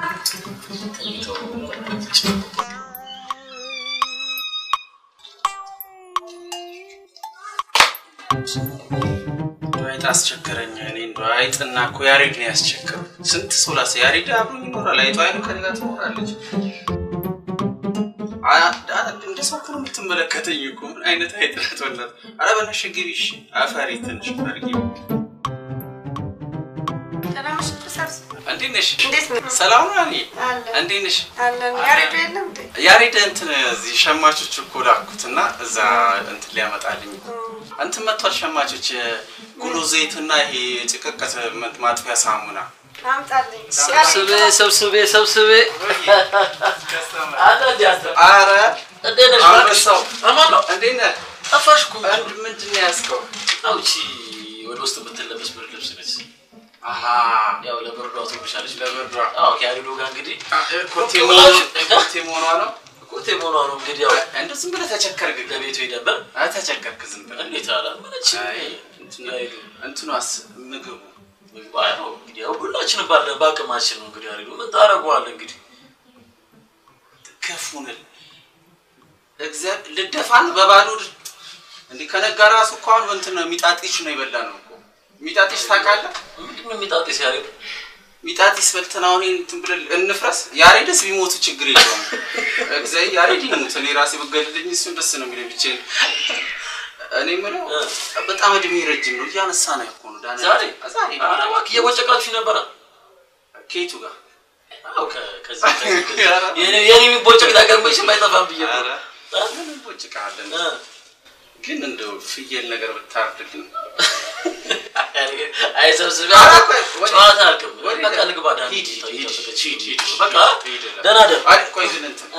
አይጥ አስቸገረኝ እኔ እንደው አይጥና እኮ ያሬድ ነው ያስቸገረው ስንት ሰው ላሰ ያሬድ አብሮኝ ይኖራል አይጧ አይኑ ከኔ ጋር ትኖራለች እንደ ሰው ነው የምትመለከተኝ እኮ ምን አይነት አይጥ ናት ወላሂ አረ በነሽ ግቢሽ አፈሪ ትንሽ ፈርጊ ሰላምሽ ተሰርስ እንዴት ነሽ እንዴት ነው ሰላም ነው እኔ እንዴት ነሽ አለን ያሬድ የለም እንዴ ያሬድ እንትን እዚህ ሸማቾች እኮ ላኩትና እዛ እንትን ሊያመጣልኝ እንትን መጥቷል ሸማቾች ጉሎ ዘይትና ይሄ ጭቅቀት ማጥፊያ ሳሙና አምጣልኝ ሰብስቤ ሰብስቤ ሰብስቤ አረ እንዴት ነሽ አንበሳው አማን ነው እንዴት ነህ ጠፋሽ እኮ ምንድን ነው ያዝከው? አውጪ ወደ ውስጥ የምትለበስ ብርድ ልብስ ነች። አሃ ያው ለብርዷ ትብሻለች። ለብርዷ አዎ ከያሪዶ ጋር እንግዲህ ኮቴ ሞኖ ኮቴ ሞኖ ነው ኮቴ ሞኖ ነው እንግዲህ ያው እንደ ዝም ብለህ ተቸከርክ ለቤቱ ሄደበት አይ ተቸከርክ ዝም ብለህ እንዴት አላ ምንጭ እንትኑስ ምግቡ ምግቡ አዎ እንግዲህ ያው ሁላችን ባለ ባቅማችን ነው እንግዲህ ያሪዶ ምን ታረጋዋለህ እንግዲህ ከፉነል እግዚአብሔር ልደፋን በባዶ እንዴ ከነጋራ ራሱ እንኳን እንትን ነው ሚጣጢሽ ነው ይበላል ነው ሚጣጢሽ ታውቃለህ ምንድነው ሚጣጢሽ ያሪዶ ሚጣጢስ በልተናው እንትን ብለን እንፍረስ ያሬድስ ቢሞቱ ችግር የለውም እግዚአብሔር ያሬድ ይሞት እኔ ራሴ በገለልኝ እሱ ደስ ነው የሚለኝ ብቻ እኔ ምለው በጣም እድሜ ረጅም ነው ያነሳ ነው እኮ ነው ዳና ዛሬ ዛሬ አራዋክ የወጨቃችሁ ነበር ከይቱ ጋር አው ከዚህ ከዚህ የኔ የኔ የሚቦጭቅ ነገር መቼም አይጠፋም ብዬ ነው ምን ቦጭቃለን ግን እንደው ፍየል ነገር ብታርድልን አይ ሰብስብ ጨዋታ አልከም በቃ ልግባ ዳን ሂድ ሂድ ሂድ በቃ ደህና ደር አይ ቆይ ግን እንትን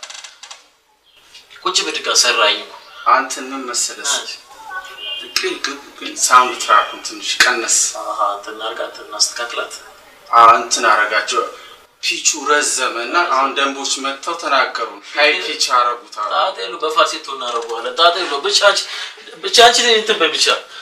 ቁጭ ብድጋ ሰራኝ አንተን ምን መሰለስ ግን ግን ሳውንድ ትራኩን ትንሽ ቀነስ አሃ እንትን አርጋት እናስተካክላት አ እንትን አረጋቸው ፒቹ ረዘመና አሁን ደንቦች መጥተው ተናገሩ ሃይ ፒች አረጉታ ታጤሉ በፋሴቶ እናረጋዋለን ታጤሉ ብቻች ብቻች እንትን በብቻ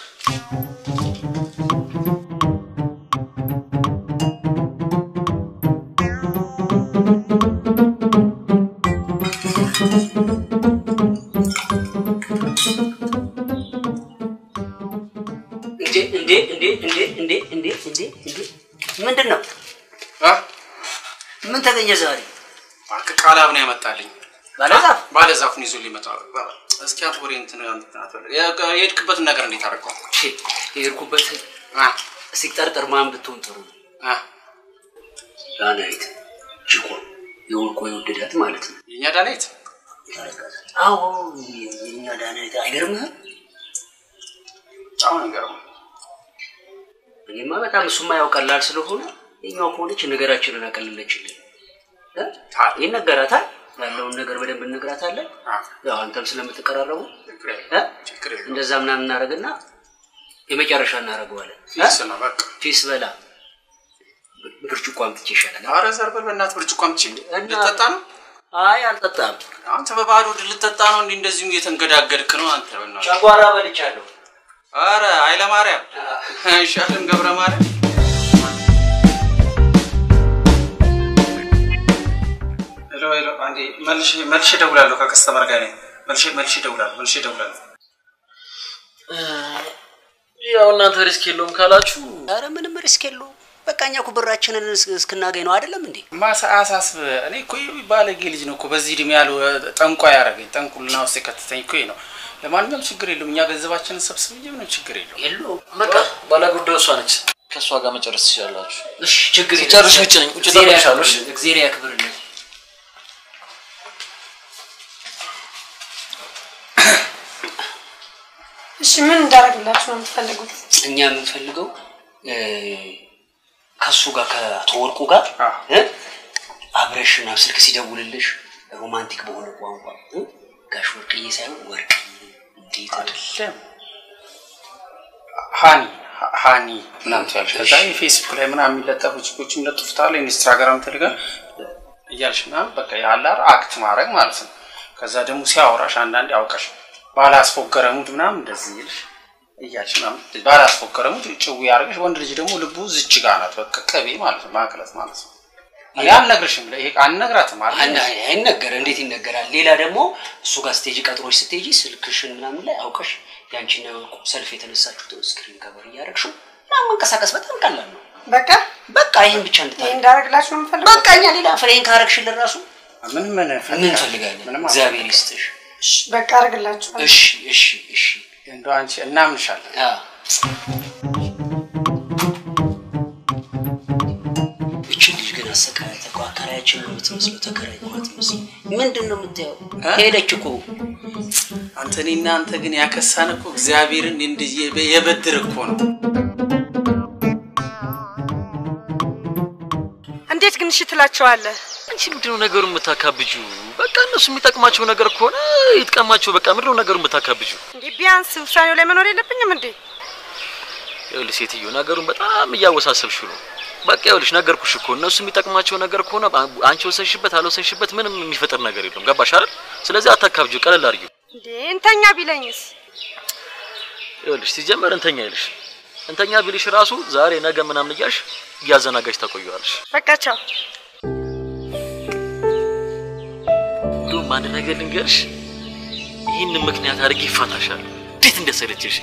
እንዴ እንዴ እንዴ እንዴ እንዴ እንዴ እንዴ ምንድነው አ ምን ተገኘ ዛሬ አከ ቃላብ ነው ያመጣልኝ ባለዛፍ ባለዛፉን ይዞ ሊመጣ እስኪ አትወሪ እንትን አንተናተለ የሄድክበት ነገር እንዴት አደረገው እሺ የሄድኩበት አ ሲጠርጠር ማን ብትሆን ጥሩ አ ዳናይት ጅቆ የወልቆ የወደዳት ማለት ነው የኛ ዳናይት አዎ የኛ ዳናይት አይገርምህም አሁን እንገርም እኔማ በጣም እሱማ ያው ቀላል ስለሆነ የኛው ኮሌጅ ነገራችንን አቀለለችልኝ እ ይነገራታል ያለውን ነገር በደንብ እንነግራታለን ያው አንተም ስለምትቀራረቡ እ እንደዛ ምናምን እናረጋግና የመጨረሻ እናረጋዋለን ፊስ ነው በቃ ፊስ በላ ብርጭቆ አምጥቼ ይሻላል አረ ዘርበል በእናት ብርጭቆ አምጥቼ ልጠጣ ነው አይ አልጠጣም አንተ በባዶ ልጠጣ ነው እንዴ እንደዚህ እየተንገዳገድክ ነው አንተ በእናት ጨጓራ በልቻለሁ አረ ኃይለ ማርያም አይሻልም ገብረ ማርያም ሄሎ ሄሎ አንዴ መልሽ መልሽ ደውላለሁ ከከስተመር ጋር ነኝ መልሽ መልሽ ደውላለሁ መልሽ ደውላለሁ ያው እናንተ ሪስክ የለውም ካላችሁ አረ ምንም ሪስክ የለውም በቃኛ እኮ ብራችንን እስክናገኝ ነው አይደለም እንዴ ማሳ አሳስብ እኔ እኮ ባለጌ ልጅ ነው እኮ በዚህ ድም ያለው ጠንቋ ያረገኝ ጠንቁልና ውስጥ ከተተኝ እኮ ነው ለማንኛውም ችግር የለውም እኛ ገንዘባችንን ሰብስበን ምንም ችግር የለውም የለውም በቃ ባለጉዳዩ እሷ ነች ከሷ ጋር መጨረስ ትችላላችሁ እሺ ችግር የለም ጨርሽ ብቻ ነኝ ቁጭ ተጠብሻለሽ እግዚአብሔር ያክብርልኝ እሺ ምን እንዳረግላችሁ ነው የምትፈልጉት እኛ የምንፈልገው ከሱ ጋር ከተወርቁ ጋር እ አብረሽና ስልክ ሲደውልልሽ ሮማንቲክ በሆነ ቋንቋ ጋሽ ወርቅዬ ሳይሆን ወርቅ እንዴት አይደለም ሃኒ ሃኒ ምናምን ታልሽ ከዛ ፌስቡክ ላይ ምናምን የሚለጠፉ ጽሁፎች የሚለጥፉታል ኢንስታግራም ቴሌግራም እያልሽ ምናምን በቃ ያላር አክት ማድረግ ማለት ነው ከዛ ደግሞ ሲያወራሽ አንዳንዴ አውቀሽ ባላስፎገረሙት ምናምን እንደዚህ ይልሽ እያልሽ ምናምን ባላስፎገረሙት ጭው ያርገሽ ወንድ ልጅ ደግሞ ልቡ ዝች ጋር ናት በቃ ቀቤ ማለት ነው ማከለት ማለት ነው እኔ አልነግርሽም ይሄ አልነግራትም አና አይነገር እንዴት ይነገራል ሌላ ደግሞ እሱ ጋር ስቴጅ ቀጥሮሽ ስትሄጂ ስልክሽን ምናምን ላይ አውቀሽ ያንቺና ወርቁ ሰልፍ የተነሳችሁት ስክሪን ከቨር ያረግሽው ምናምን መንቀሳቀስ በጣም ቀላል ነው በቃ በቃ ይሄን ብቻ እንድታረግ ይሄን እንዳረግላችሁ ነው የምፈልገው በቃ እኛ ሌላ ፍሬን ካረግሽልን ራሱ ምን ምን ምን ፈልጋለን እግዚአብሔር ይስጥሽ እሺ በቃ አረግላችሁ እሺ እሺ እሺ እንደው አንቺ እናምንሻለን አ እቺ ልጅ ግን አሰቃያት እኮ አከራያችን ነው የምትመስለው ተከራይ ነው የምትመስለው ምንድነው የምታየው ሄደች እኮ አንተ እኔና አንተ ግን ያከሳን እኮ እግዚአብሔርን እንደ የበድር እኮ ነው እንዴት ግን እሺ ትላቸዋለህ አንቺ ምንድነው ነገሩን የምታካብጂው በቃ እነሱ የሚጠቅማቸው ነገር ከሆነ ይጥቀማቸው። በቃ ምንድነው ነገሩን ብታካብጁ? እንዴ ቢያንስ ውሳኔው ላይ መኖር የለብኝም እንዴ? ይኸውልሽ ሴትዮ ነገሩን በጣም እያወሳሰብሽው ነው። በቃ ይኸውልሽ ነገርኩሽ እኮ እነሱ የሚጠቅማቸው ነገር ከሆነ አንቺ ወሰንሽበት አልወሰንሽበት ምንም የሚፈጠር ነገር የለም። ገባሽ አይደል? ስለዚህ አታካብጁ፣ ቀለል አድርጊው። እንዴ እንተኛ ቢለኝስ? ይኸውልሽ ሲጀመር እንተኛ ይልሽ እንተኛ ቢልሽ ራሱ ዛሬ ነገ ምናምን እያልሽ እያዘናጋሽ ታቆየዋለሽ። በቃ ቻው። ዱም አንድ ነገር ልንገርሽ፣ ይህን ምክንያት አድርጌ ይፋታሻል። እንዴት እንደሰለችሽ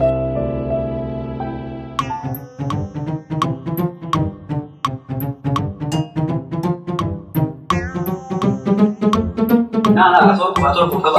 ና ና አቶርኩ አቶርኩ ገባ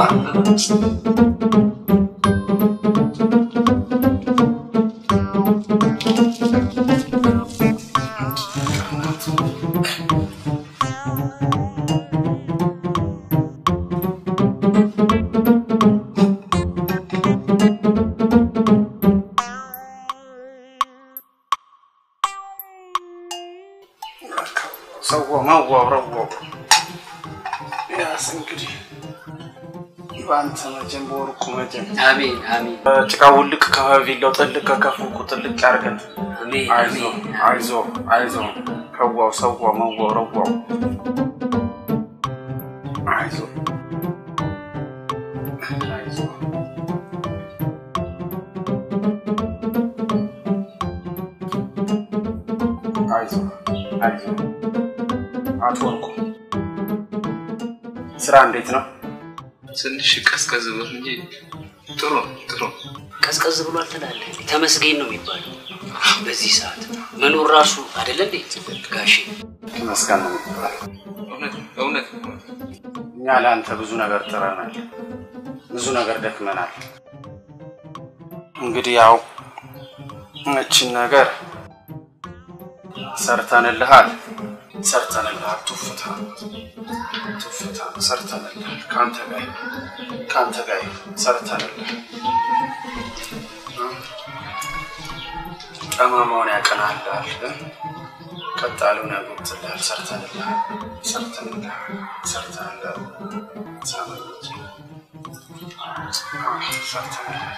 ሰው ማዋውረው ያስ እንግዲህ ይባንተ መጀን በወርቁ መጀን አሜን አሜን ጭቃው ልክ ከቪላው ጥልቅ ከከፉ ጥልቅ ያርገን አሜን አይዞ አይዞ አይዞ ከዋው ሰው ማዋውረው አይዞ አይዞ አይዞ አይዞ አትወርቁ ስራ እንዴት ነው? ትንሽ ቀዝቀዝ ብሎ እንጂ ጥሩ ጥሩ ቀዝቀዝ ብሎ አልተላለ ተመስገን ነው የሚባለው። በዚህ ሰዓት መኖር ራሱ አይደለ እንዴ ጋሼ? ተመስገን ነው የሚባለው። እውነት እውነት እኛ ለአንተ ብዙ ነገር ጥረናል፣ ብዙ ነገር ደክመናል። እንግዲህ ያው እቺን ነገር ሰርተንልሃል ሰርተንልሃል ቱፍታ ቱፍታ ሰርተንልሃል ካንተ ጋር ካንተ ጋር ሰርተንልሃል ጠማማውን ያቀናልሃል ቀጣሉን ያጎትልሃል ሰርተንልሃል ሰርተንልሃል ሰርተንልሃል ሳመች ሰርተንልሃል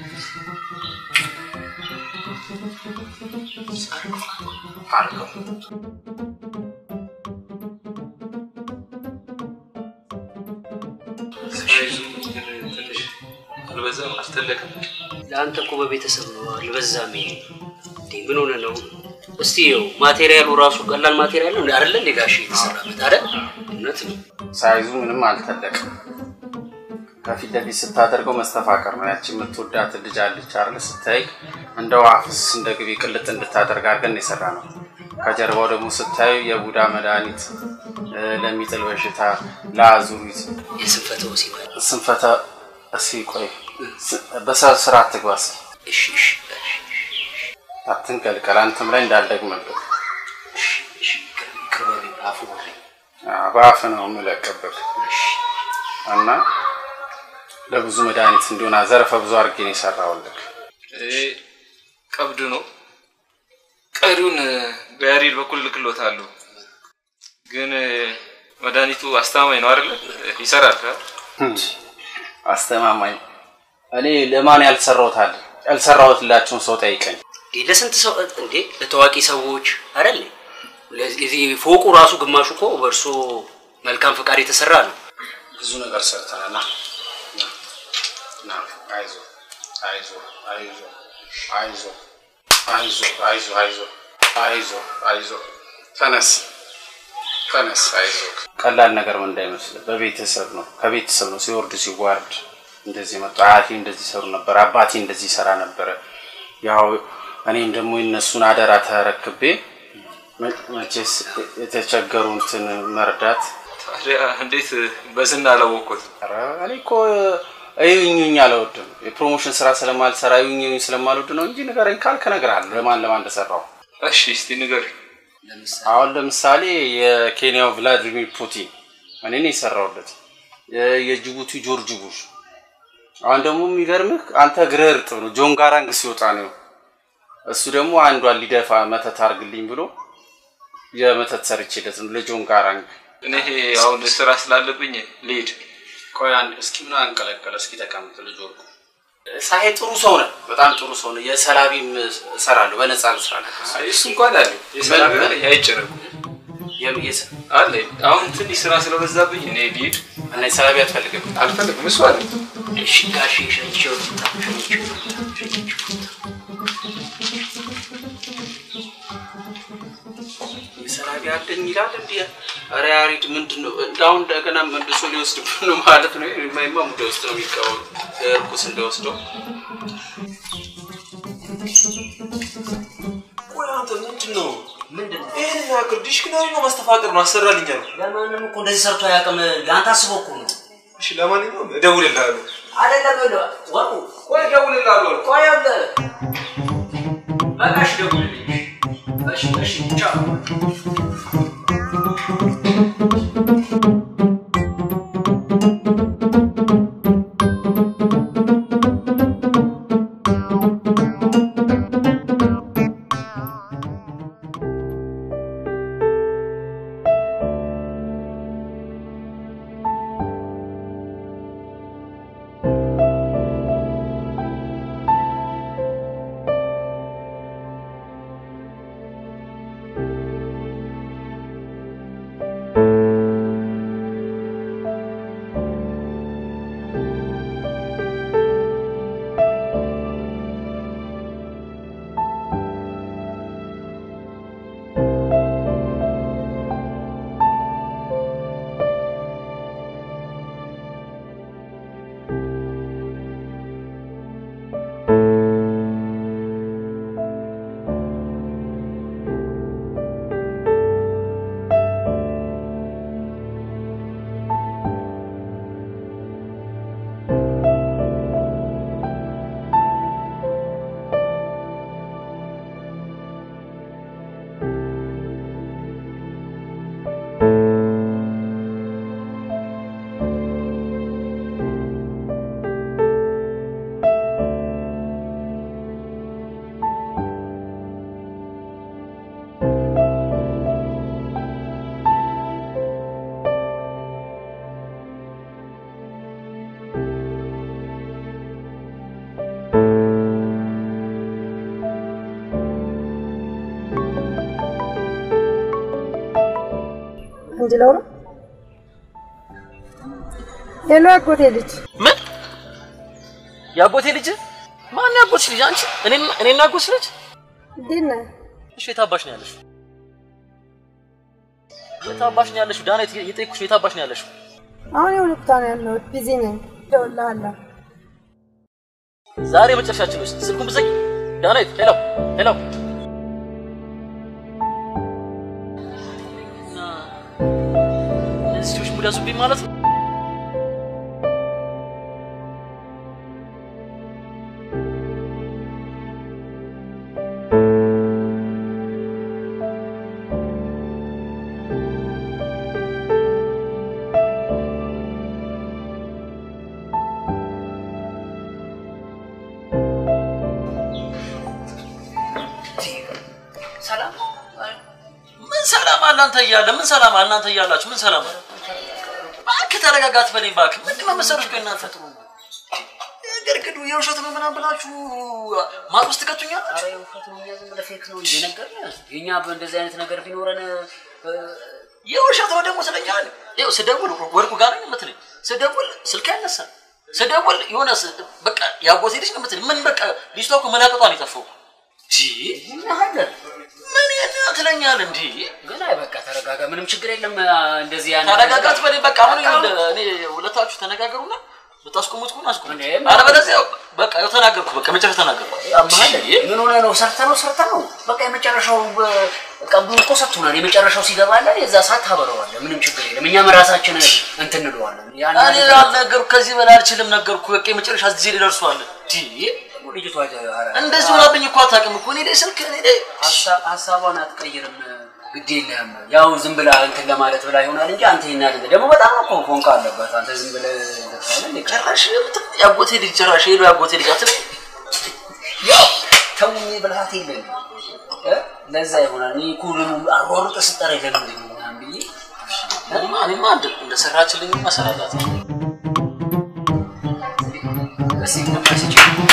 አርገው ትንሽ አልበዛም አልተለቀም። ለአንተ እኮ በቤተሰብ ነው አልበዛም። እንዴ ምን ሆነ ነው? እስቲ ይኸው ማቴሪያሉ ራሱ ቀላል ማቴሪያል ነው አይደል እንዴ ጋሼ? የተሰራበት አይደል? እውነት ነው። ሳይዙ ምንም አልተለቀም። ከፊት ለፊት ስታደርገው መስተፋቀር ነው። ያቺ የምትወዳት ልጅ አለች አይደል? ስታይ እንደ ዋፍስ እንደ ግቢ ቅልጥ እንድታደርግ አድርገን የሰራ ነው። ከጀርባው ደግሞ ስታዩ የቡዳ መድኃኒት ለሚጥል በሽታ ለአዙሪት የስንፈተ ወሲብ ስንፈተ እሺ ቆይ በስርዓት ትግባስ እሺ እሺ አትንቀልቀል አንተም ላይ እንዳልደግመብህ እሺ እሺ ከበቢ አፉ አባፍ ነው የምለቀብህ እና ለብዙ መድኃኒት እንዲሆን ዘርፈ ብዙ አድርጌ ነው የሰራሁልህ። እኔ ቀብድ ነው ቀሪውን በያሬድ በኩል ልክሎታለሁ። ግን መድኃኒቱ አስተማማኝ ነው አይደል? ይሰራል ካ አስተማማኝ እኔ ለማን ያልሰራውታል ያልሰራውትላችሁን ሰው ጠይቀኝ። ለስንት ሰው እንዴ ለታዋቂ ሰዎች አይደል? ለዚህ ፎቁ ራሱ ግማሹ እኮ በርሶ መልካም ፍቃድ የተሰራ ነው። ብዙ ነገር ሰርተናልና ና አይዞ አይዞ አይዞ አይዞ አይዞ አይዞ አይዞ አይዞ አይዞ ተነስ ተነስ አይዞ ቀላል ነገር ምን እንዳይመስል በቤተሰብ ነው ከቤተሰብ ነው ሲወርድ ሲዋርድ እንደዚህ መጣ አያቴ እንደዚህ ሰሩ ነበር አባቴ እንደዚህ ሰራ ነበር ያው እኔም ደግሞ እነሱን አደራ ተረክቤ መቼስ የተቸገሩትን መርዳት ታዲያ እንዴት በዝና አላወቁት? ኧረ እኔ እኮ አይዩኝ አልወድም የፕሮሞሽን ስራ ስለማልሰራ አይዩኝ ስለማልወድ ነው እንጂ ንገረኝ ካልከ እነግርሃለሁ ለማን ለማን እንደሰራው። እሺ እስቲ ንገረኝ። አሁን ለምሳሌ የኬንያው ቭላዲሚር ፑቲን እኔ ነኝ የሰራውለት የጅቡቲ ጆርጅ ቡሽ አሁን ደግሞ የሚገርምህ አንተ ግርህ እርጥብ ነው ጆን ጋራንግ ሲወጣ ነው እሱ ደግሞ አንዷን ሊደፋ መተት አርግልኝ ብሎ የመተት ሰርቼለት ነው ለጆን ጋራንግ እኔ አሁን ስራ ስላለብኝ ልሂድ። ቆይ አንድ እስኪ ምን አንቀለቀለ እስኪ ተቀምጥ ልጅ ወርቁ ሳሄ ጥሩ ሰው ነው በጣም ጥሩ ሰው ነው የሰላቢም እሰራለሁ በነፃ ልስራ ነው አይ እሱ እንኳን አለ የሰላቢ ላይ አይጨረቁ የምየስ አለ አሁን ትንሽ ስራ ስለበዛብኝ እኔ ልሂድ እኔ ሰላቢ አትፈልግም አልፈልግም እሱ አለ እሺ ጋሽ ሸንቾ ሸንቾ ሰላቢ አደኝ ይላል እንዴ አረ ያሪድ ምንድነው እንዳውን እንደገና መልሶ ሊወስድ ነው ማለት ነው የማይማ ሙደ ውስጥ ነው የሚቀበው እርኩስ እንደወስደው ቆይ አንተ ምንድነው ምንድነው ይሄን ያክል ዲሽክናሪ ነው ማስተፋቀር ነው አሰራልኛል ለማንንም እኮ እንደዚህ ሰርቶ ያቀም ያንተ አስበው እኮ ነው እሺ ለማንኛውም እደውልልሃለሁ አይደለም ነው ወርቁ ቆይ እደውልልሃለሁ ቆይ አለ በቃሽ ደውልልኝ እሺ እሺ ቻው እንዲለው ነው የሎ አጎቴ ልጅ ምን ያጎቴ ልጅ ማን ያጎትሽ ልጅ አንቺ እኔ እኔና አጎትሽ ልጅ ዲና እሺ የታባሽ ነው ያለሽ የታባሽ ነው ያለሽ ዳና የጠይኩሽ የታባሽ ነው ያለሽ አሁን የሆነ ቦታ ነው ያለው ቢዚ ነኝ ደውልልሃለሁ ዛሬ መጨረሻችን ነው ስልኩን ብዘጊ ዳና ሄሎ ሄሎ እሺ ሙዳሱብኝ ማለት ነው ሰላም ምን ሰላም አላንተ ይያለ ምን ሰላም አላንተ ይያላችሁ ምን ሰላም ባክ ተረጋጋት በለኝ ባክ ምንድነው መሰሩሽ ከእናንተ ጥሩ ገርግዱ የውሸት ነው ምናምን ብላችሁ ማጥውስጥ ከቱኛል አረ የውሸት ነው ያዝም ለፌክ ነው እንጂ ነገር የኛ በእንደዚህ አይነት ነገር ቢኖረን የውሸት ነው ደግሞ ስለኛል ይኸው ስደውል ወርቁ ጋር ነው የምትለኝ ስደውል ስልክ ያነሳ ስደውል የሆነ በቃ ያጎቴ ልጅ ነው የምትለኝ ምን በቃ ልጅቷ እኮ መላቀጧን ይጠፋው ጂ ምን ሀገር ምን ያትለኛል እንዴ ግን አይ በቃ ተረጋጋ ምንም ችግር የለም እንደዚህ ያን ተረጋጋት በለኝ በቃ አሁን እኔ ሁለታችሁ ተነጋገሩና በታስቆሙት ኩን አስቆሙ አረ በለዚያ በቃ ያው ተናገርኩ በቃ መጨረሻ ተናገርኩ አማለ ምን ሆነ ነው ሰርተ ነው ሰርተ ነው በቃ የመጨረሻው ቀብዱ እኮ ሰጥቶናል የመጨረሻው ሲገባለ የዛ ሰዓት ታበረዋለ ምንም ችግር የለም እኛም ራሳችን እንትን እንለዋለን ያን እኔ አልነገርኩ ከዚህ በላይ አልችልም ነገርኩ በቃ የመጨረሻ እዚህ ሊደርሷል ዲ ልጅቷ እንደዚህ ሆናብኝ እኮ አታውቅም እኮ እኔ ስልክ እኔ ሐሳቧን አትቀይርም ግድ የለም ያው ዝም ብላ እንትን ለማለት ብላ ይሆናል እንጂ አንተ ይናል ደግሞ በጣም እኮ ፎንቃ አለባት አንተ ዝም ብለ ተታለ ጨራሽ ያጎቴ ልጅ ጨራሽ ሄሎ ያጎቴ ልጅ አትለኝ ያው ተውኝ ብልሃት የለም እ ለዛ ይሆናል እኔ ኩሉ አሮርጥ ስጠራ ይለምን ምናምን ብዬ እኔማ እኔማ እንደሰራችልኝ መሰላላት እዚህ ተፈስጭ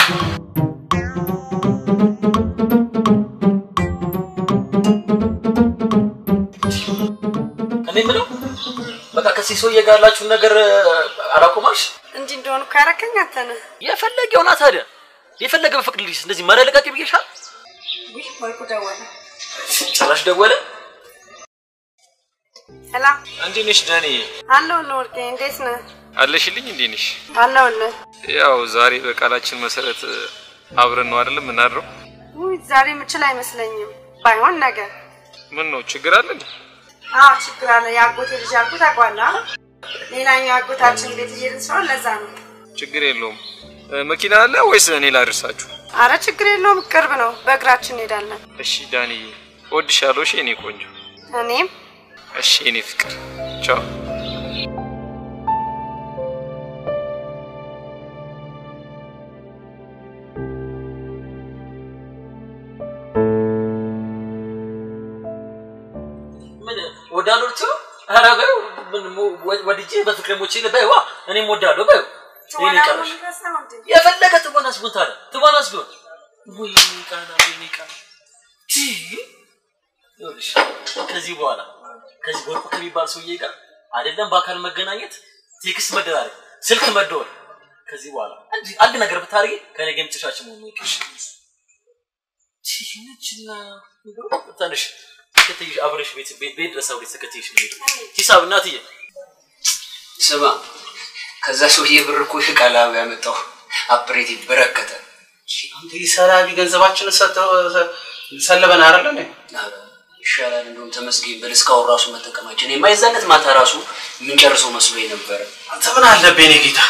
እኔ ምለው በቃ ከዚህ ሰው የጋላችሁ ነገር አላቆማሽ እንጂ እንደሆነ ካረከኝ አተነ የፈለገውና ታዲያ የፈለገ በፍቅድልሽ እንደዚህ ማለለቃቂ ብዬሻል ወይ ወልኩ ደወለ ጭራሽ ደወለ ሄላ እንዴት ነሽ ዳኒ አለው ነው ወርቄ እንዴት ነህ አለሽልኝ እንዴት ነሽ አለው ነው ያው ዛሬ በቃላችን መሰረት አብረን ነው አይደል የምናድረው ወይ ዛሬ ምችል አይመስለኝም ባይሆን ነገር ምን ነው ችግር አለ እንዴ አዎ ችግር አለ ያጎቴ ልጅ አልኩት አቋላ ሌላኛው ያጎታችን ቤት ይሄን ሰው ለዛ ነው ችግር የለውም መኪና አለ ወይስ እኔ ላድርሳችሁ አረ ችግር የለውም ቅርብ ነው በእግራችን እንሄዳለን እሺ ዳኒ ወድሻለሁ እሺ እኔ ቆንጆ እኔም እሺ እኔ ፍቅር ቻው ምን ወዳሉት አረበ ምን ወድጄ በፍቅር ሞቼ ለባይዋ እኔም ወዳለሁ ባይው እኔ ቀርሽ የፈለገ ትቦናስ ቦታ አለ ትቦናስ ቢሆን ወይ ቃና ወይ ቃና ጂ ይኸውልሽ ከዚህ በኋላ ከዚህ ወርቁ ከሚባል ሰውዬ ጋር አይደለም በአካል መገናኘት ቴክስት መደራረግ ስልክ መደወል ከዚህ በኋላ አንድ አንድ ነገር ብታርጊ ከኔ ጋር ምትሻሽ መሆኑ ይቅርሽ ጂ ነችና ታንሽ ከተይሽ አብረሽ ቤት ቤት ድረስ አብረሽ ተከተይሽ ነው ሂሳብ እናትዬ ስማ ከዛ ሰውዬ ብር እኮ ይቃላው ያመጣው አፕሬቲቭ በረከተ አንተ ይሰራቢ ገንዘባችን ሰጠው ሰለበና አይደል እንዴ ይሻላል እንደውም ተመስገን በልስካው ራሱ መጠቀማችን የማይዛለት ማታ ራሱ ምን ጨርሰው መስሎ ነበር አንተ ምን አለበኝ እኔ ጌታ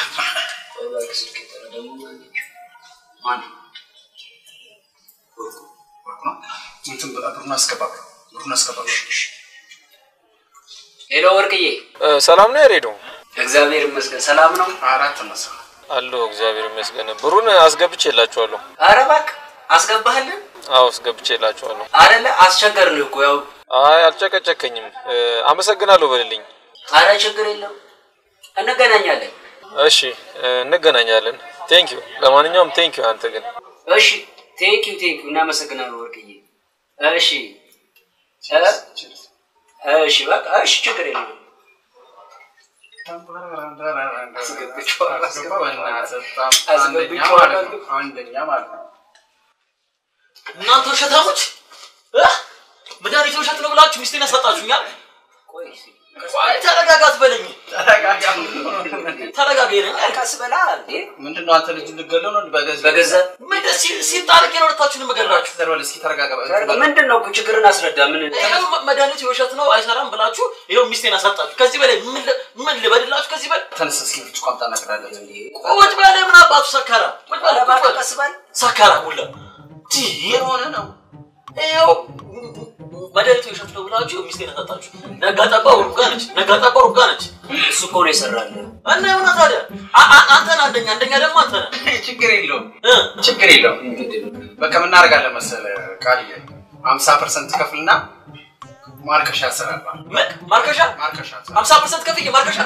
ማን እንትን ብሩን አስገባ ብሩን አስገባ ሄሎ ወርቅዬ ሰላም ነው ያሬዶ እግዚአብሔር ይመስገን ሰላም ነው አራት መሰለ አሎ እግዚአብሔር ይመስገን ብሩን አስገብቼላችኋለሁ አረ ባክ አስገባህልን አው አስገብቼላችኋለሁ አይደለ አስቸገርን እኮ ያው አይ አልጨቀጨከኝም አመሰግናለሁ በልልኝ አረ ችግር የለም እንገናኛለን እሺ እንገናኛለን ቴንክ ዩ ለማንኛውም ቴንክ ዩ አንተ ግን እሺ ቴንክ ዩ ቴንክ ዩ እናመሰግናለን ወርቅዬ እሺ እሺ በቃ እሺ ችግር የለም አንደኛ ማለት ነው እናንተ ሸታሞች እ መድኃኒት ውሸት ነው ብላችሁ ሚስቴን ያሰጣችሁኛል ቆይ ቆይ ተረጋጋት በለኝ ተረጋጋ ተረጋጋ ይረኝ አልካስ በላ እንዴ ምንድነው አንተ ልጅ ልገለው ነው በገዛ በገዛ ምን ደስ ሲጣልቅ ነው ወጣችሁን መገላችሁ ተርበል እስኪ ተረጋጋ ምንድነው ችግርን አስረዳ ምን መድኃኒት ውሸት ነው አይሰራም ብላችሁ ይሄው ሚስቴን ያሰጣችሁ ከዚህ በላይ ምን ምን ልበድላችሁ ከዚህ በላይ ተነስ እስኪ ቋንጣ ነግራለህ እንዴ ቁጭ በለ ምን አባቱ ሰካራ ቁጭ በለ ባቀስ በል ሰካራ ሁላ ቲ የሆነ ነው ይሄው መድኃኒት ውሸት ነው ብላችሁ ሚስቴን ያሰጣችሁ ነጋጣባ ወርጋነች ነጋጣባ ወርጋነች እሱ እኮ ነው ይሰራል እና የሆነ ታዲያ አንተና አንደኛ አንደኛ ደግሞ አንተ ችግር የለውም ችግር የለውም በቃ ምን እናደርጋለን መሰለህ ቃልዬ ሃምሳ ፐርሰንት ከፍልና ማርከሻ ያሰራል ማርከሻ ማርከሻ ሃምሳ ፐርሰንት ከፍዬ ማርከሻ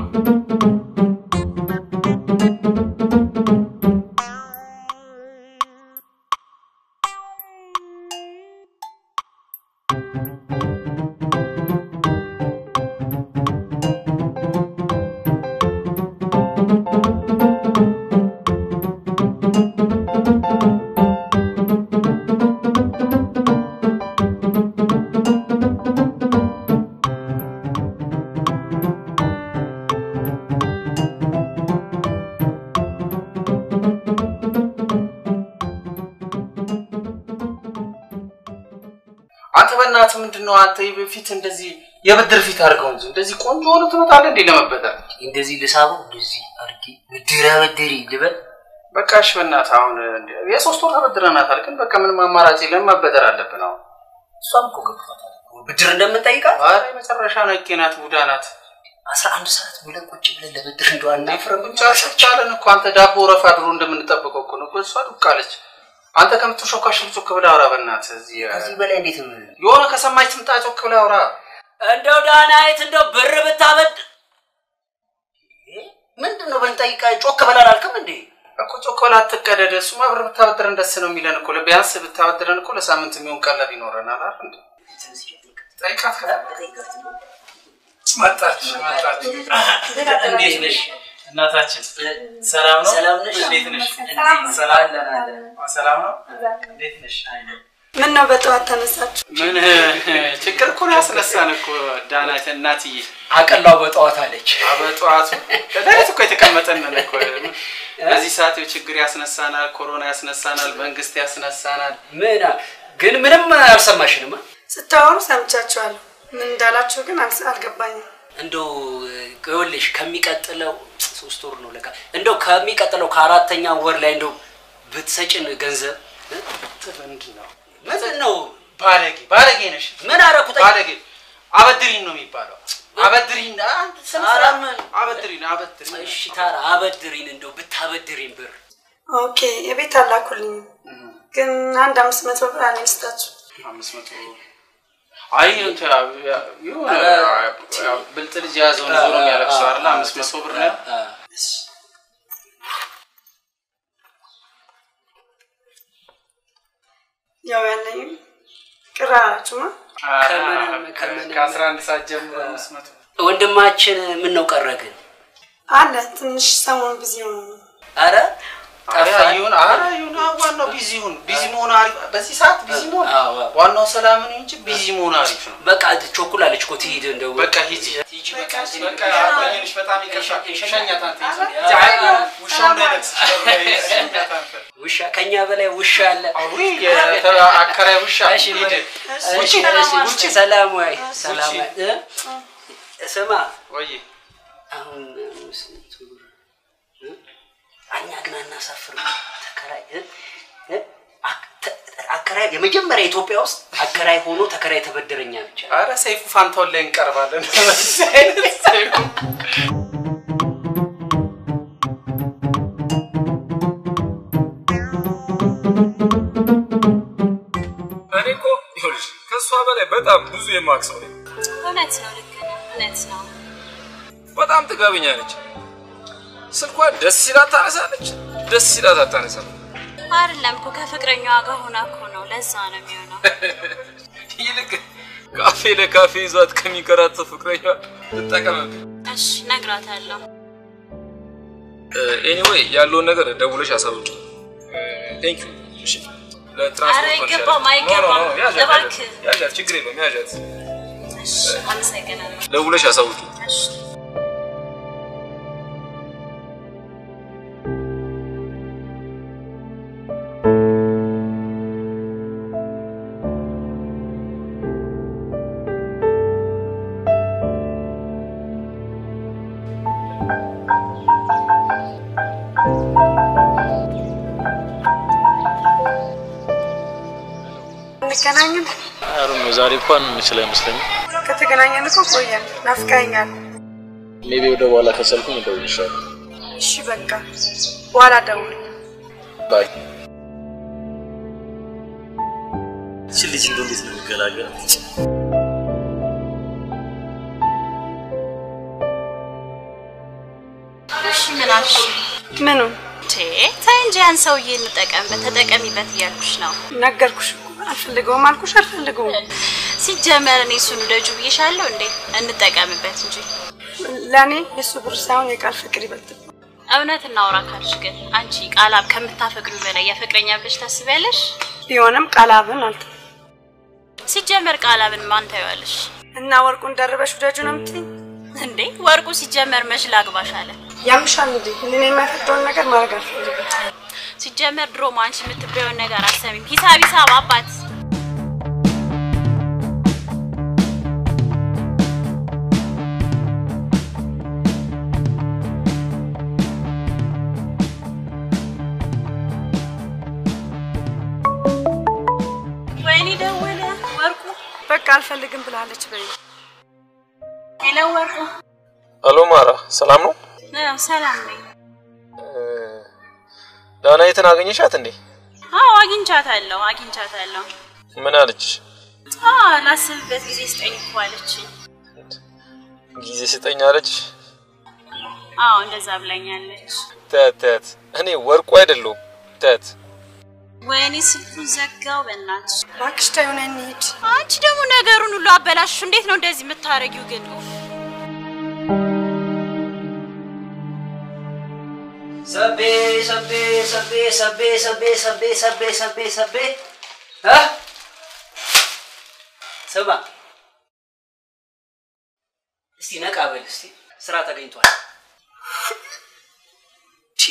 አንተ በእናትህ ምንድነው አንተ በፊት እንደዚህ የብድር ፊት አድርገው እንጂ እንደዚህ ቆንጆ ሆነ ትመጣለህ እንዴ ለመበደር እንደዚህ ልሳበው እንደዚህ አርጊ ብድራ በድሪ ልበል በቃ እሺ በእናትህ አሁን የሶስት ወር ተበድረናታል ግን በቃ ምንም አማራጭ የለም መበደር አለብን አሁን እሷም እኮ ገብቷታል ብድር እንደምንጠይቃት አረ መጨረሻ ነቄናት ቡዳናት አስራ አንድ ሰዓት ብለን ቁጭ ብለን ለብድር እንደው አናፍረም ብቻ ቻለን እኮ አንተ ዳቦ ረፋ ድሮ እንደምንጠብቀው እኮ ነው እሷ ዱቃለች አንተ ከምትሾካሽ ጮክ ብላ አውራ በእናትህ እዚህ ከዚህ በላይ እንዴት ነው የሆነ ከሰማች ትምጣ ጮክ ብላ አውራ እንደው ዳናይት እንደው ብር ብታበድ ምንድነው በንጠይቃ ጮክ በላል አልከም እንዴ? እኮ ጮኮላት ተቀደደ እሱማ ብር ብታበድረን ደስ ነው የሚለን እኮ ለቢያንስ ብታበድረን እኮ ለሳምንት የሚሆን ቀለብ ይኖረናል አይደል እንዴ? ጠይቃት ከጠይቃት መጣች መጣች እንዴት ነሽ እናታችን? ሰላም ነው? ሰላም ነሽ? እንዴት ነሽ? ሰላም ሰላም ነው? እንዴት ነሽ? ምን ነው በጠዋት ተነሳችሁ? ምን ችግር እኮ ነው ያስነሳን እኮ ዳናይት እናትዬ አቀላው በጠዋት አለች። አበጠዋት ለዳይት እኮ የተቀመጠን ነው እኮ በዚህ ሰዓት ችግር ያስነሳናል፣ ኮሮና ያስነሳናል፣ መንግስት ያስነሳናል። ምን ግን ምንም አልሰማሽንም? ስታወሩ ሰምቻችኋለሁ። ምን እንዳላችሁ ግን አልገባኝም። እንደው ይኸውልሽ ከሚቀጥለው ሶስት ወር ነው ለካ እንደው ከሚቀጥለው ከአራተኛ ወር ላይ እንደው ብትሰጭን ገንዘብ ምንድነው? ምንድነው? ባለጌ ባለጌ ነሽ። ምን አረኩት? ባለጌ አበድሪን ነው የሚባለው። አበድሪን አንተ ሰላም አበድሪን አበድሪን። እሺ ታራ አበድሪን እንደው ብታበድሪን ብር ኦኬ የቤት አላኩልኝ ግን አንድ አምስት መቶ ብር አለኝ ስጣችሁ። አምስት መቶ አይ እንት ይሁን ብልጥ ልጅ ያዘው ነው ዞሮ የሚያለቅሰው አይደል? አምስት መቶ ብር ነው። ያው ያለኝ ቅራራችሁማ ከምን ከምን ከአስራ አንድ ሰዓት ጀምሮ አምስት መቶ ወንድማችን ምን ነው ቀረግን? አለ ትንሽ ሰሞኑን ቢዚ ነው። አረ አራዩን አራዩን ዋናው ቢዚ ሁን ቢዚ መሆን አሪፍ በዚህ ሰዓት ቢዚ መሆን ዋናው ሰላም ነው እንጂ ቢዚ መሆን አሪፍ ነው። በቃ ቾኩላለች እኮ ትሄድ እንደው በቃ ሂጂ ሂጂ በቃ በቃ አቆየንሽ በጣም ይከሻ ሸኛት አንተ ጃይ ውሻው እንዳይነክስ ውሻ ከኛ በላይ ውሻ አለ። አውሪ አከራይ ውሻ ሂድ ውጪ ውጪ ሰላም ወይ ሰላም ስማ ወይ አሁን አኛ ግን አናሳፍር ተከራይ አከራይ የመጀመሪያ ኢትዮጵያ ውስጥ አከራይ ሆኖ ተከራይ ተበደረኛ ብቻ። አረ ሰይፉ ፋንታውን ላይ እንቀርባለን። ሰይፉ እኔኮ ይኸውልሽ ከሷ በላይ በጣም ብዙ የማክሰው ነኝ። እውነት ነው ልክ ነው እውነት ነው። በጣም ጥጋበኛ ነች። ስልኳ ደስ ይላት ታነሳለች፣ ደስ ይላት አታነሳም። አይደለም እኮ ከፍቅረኛዋ ጋር ሆና እኮ ነው ለዛ ነው የሚሆነው። ይልቅ ካፌ ለካፌ ይዟት ከሚከራተት ፍቅረኛዋ ትጠቀምብኝ። እሺ ነግራታለሁ። ኤኒዌይ ያለውን ነገር ደውለሽ አሳውቂ። ቴንክ ዩ። እሺ አረ ይገባም አይገባም እባክህ ያዣት ችግር የለውም ያዣት። እሺ አመሰግናለሁ። ደውለሽ አሳውቂ። እሺ እንገናኝም? አሩን ነው ዛሬ እንኳን እንችል አይመስለኝም። ከተገናኘን እኮ ቆየን። ናፍቀኸኛል። ሜቢ ወደ በኋላ ከሰልኩኝ እደውልልሻለሁ። እሺ በቃ በኋላ ደውል። ባይ። እቺ ልጅ እንደው እንዴት ነው የሚገላገላት? እሺ ምን አልሽ? ምኑ? ተይ እንጂ ያን ሰውዬ እንጠቀምበት ተጠቀሚበት እያልኩሽ ነው። ነገርኩሽ እኮ አልፈልገውም አልኩሽ አልፈልገውም። ሲጀመር እኔ እሱን ደጁ ብዬሻለሁ እንዴ እንጠቀምበት እንጂ ለኔ የሱ ብር ሳይሆን የቃል ፍቅር ይበልጥ። እውነት እናውራ ካልሽ ግን አንቺ ቃላብ ከምታፈቅዱ በላይ ያፈቅረኛ ብለሽ ታስቢያለሽ? ቢሆንም ቃላብን አልተ ሲጀመር ቃላብን ማን ታዩዋለሽ? እና ወርቁን ደርበሽ ደጁ ነው የምትይኝ እንዴ? ወርቁ ሲጀመር መች ላግባሽ አለ? ያምሻል እንዴ? እኔ የማፈቅደውን ነገር ማድረግ አልፈልግም። ሲጀመር ድሮም አንቺ የምትበየውን ነገር አሰሚም። ሂሳብ ሂሳብ አባት ወይኔ ደወለ ወርቁ። በቃ አልፈልግም ብላለች በይ። ሄሎ ወርቁ። አሎ ማራ ሰላም ነው? ነው ሰላም ነኝ። ዳናይትን አገኘሻት እንዴ? አዎ አግኝቻታለሁ አግኝቻታለሁ። ምን አለች? አዎ ላስብበት ጊዜ ስጠኝ እኮ አለችኝ። ጊዜ ስጠኝ አለች። አዎ እንደዛ ብላኛለች። ተት ተት እኔ ወርቁ አይደለሁም ተት። ወይኔ ስልኩን ዘጋው በእናትሽ። እባክሽ ተይው ነይ እንሂድ። አንቺ ደግሞ ነገሩን ሁሉ አበላሽሽ። እንዴት ነው እንደዚህ የምታረጊው ግን? ሰቤ ሰቤ ሰቤ ሰቤ ሰቤ ሰቤ ሰቤ ሰቤ ሰቤ አ ሰባ እስቲ ነቃ በል እስቲ ስራ ተገኝቷል። ቺ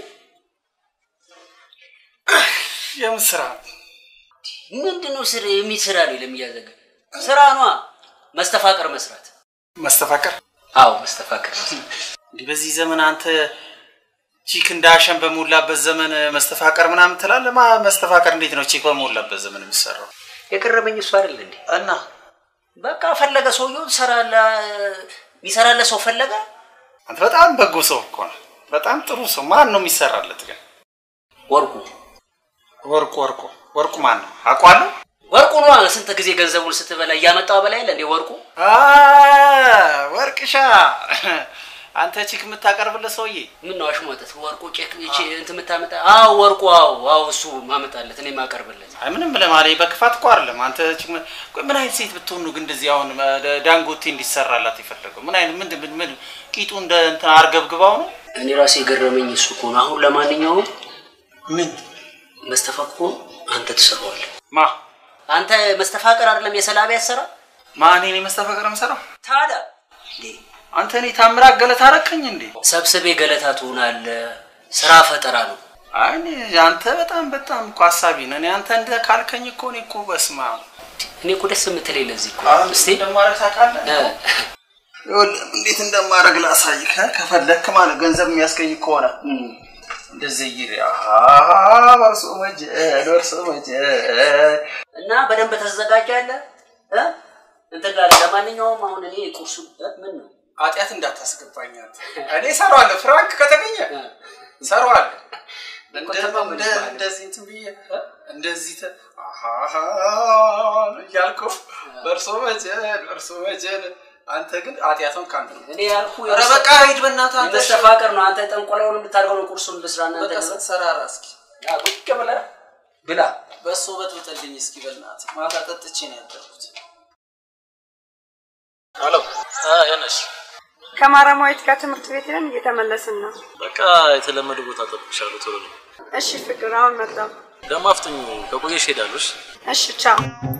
የምስራ ምንድነው ስራ የሚሰራ ነው ለሚያዘጋ ስራ ነው መስተፋቀር መስራት መስተፋቀር አዎ መስተፋቀር እንዴ በዚህ ዘመን አንተ ቺክ እንዳሸን በሞላበት ዘመን መስተፋቀር ምናምን ትላለህ ማ መስተፋቀር እንዴት ነው ቺክ በሞላበት ዘመን የሚሰራው የቀረበኝ እሱ አይደል እንዴ እና በቃ ፈለገ ሰውየው ሰራለ ሚሰራለ ሰው ፈለገ አንተ በጣም በጎ ሰው እኮ ነው በጣም ጥሩ ሰው ማን ነው የሚሰራለት ግን ወርቁ ወርቁ ወርቁ ወርቁ ማን ነው አቋለው ወርቁ ነው ስንት ጊዜ ገንዘቡን ስትበላ ያመጣው በላይ አይደል እንዴ ወርቁ አ ወርቅሻ አንተ ቺክ የምታቀርብለት ሰውዬ ምን ነው አሽሞተት ወርቁ ቼክ እቺ እንት የምታመጣ አው ወርቁ አው አው እሱ ማመጣለት እኔ ማቀርብለት አይ ምንም ለማለት በክፋት እኮ አይደለም አንተ ቺክ ምን አይነት ሴት ብትሆን ነው ግን እንደዚህ አሁን ዳንጎቴ እንዲሰራላት ይፈልገው ምን አይነት ምን ምን ቂጡ እንደ እንት አርገብግባው ነው እኔ ራሴ ገረመኝ እሱ እኮ ነው አሁን ለማንኛውም ምን መስተፋቅሩ አንተ ትሰራዋለህ ማ አንተ መስተፋቅር አይደለም የሰላቢ ያሰራ ማን እኔ መስተፋቅር መስራው ታዲያ አንተ እኔ ታምራ ገለታ አረከኝ እንዴ ሰብስቤ ገለታ ትሆናለ ስራ ፈጠራ ነው አይ አንተ በጣም በጣም እኮ ሐሳቢ ነህ እኔ አንተ እንደ ካልከኝ እኮ እኔ እኮ በስማ እኔ እኮ ደስ የምትለኝ ለዚህ እኮ እስቲ እንደማረግ ታውቃለህ ይኸውልህ እንዴት እንደማረግ ላሳይህ ከፈለክ ማለት ገንዘብ የሚያስገኝ ከሆነ እንደዚህ ይሪ አሃ ወርሶ ወጀ ወርሶ ወጀ እና በደንብ ተዘጋጃለህ እ እንትን ጋር ለማንኛውም አሁን እኔ ቁርሱ ምን ነው አጥያት እንዳታስገባኝ አንተ እኔ ሰራዋለሁ ፍራንክ ከተገኘ ሰራዋለሁ እንደዚህ እንትን ብዬ እንደዚህ ተ አሃ ያልኩ ወርሶ ወጀ ወርሶ ወጀ አንተ ግን አጥያቱን ካንተ ነው እኔ ያልኩ ኧረ በቃ ሂድ በእናትህ አንተ ተስተፋቀር ነው አንተ ጠንቆላውን እንድታርገው ነው ቁርሱን ልስራና አንተ በቃ ሰራራ እስኪ ያ ቁጭ ብለህ ብላ በሶ በጥብጥልኝ እስኪ በእናትህ ማታ ጠጥቼ ነው ያደርኩት አሎ አ ያነሽ ከማራማዊት ጋር ትምህርት ቤት ነን እየተመለስን ነው በቃ የተለመደ ቦታ ተጠብቅሻለሁ ቶሎ ነው እሺ ፍቅር አሁን መጣሁ ደማ አፍጥኝ ከቆየሽ ሄዳለሽ እሺ ቻው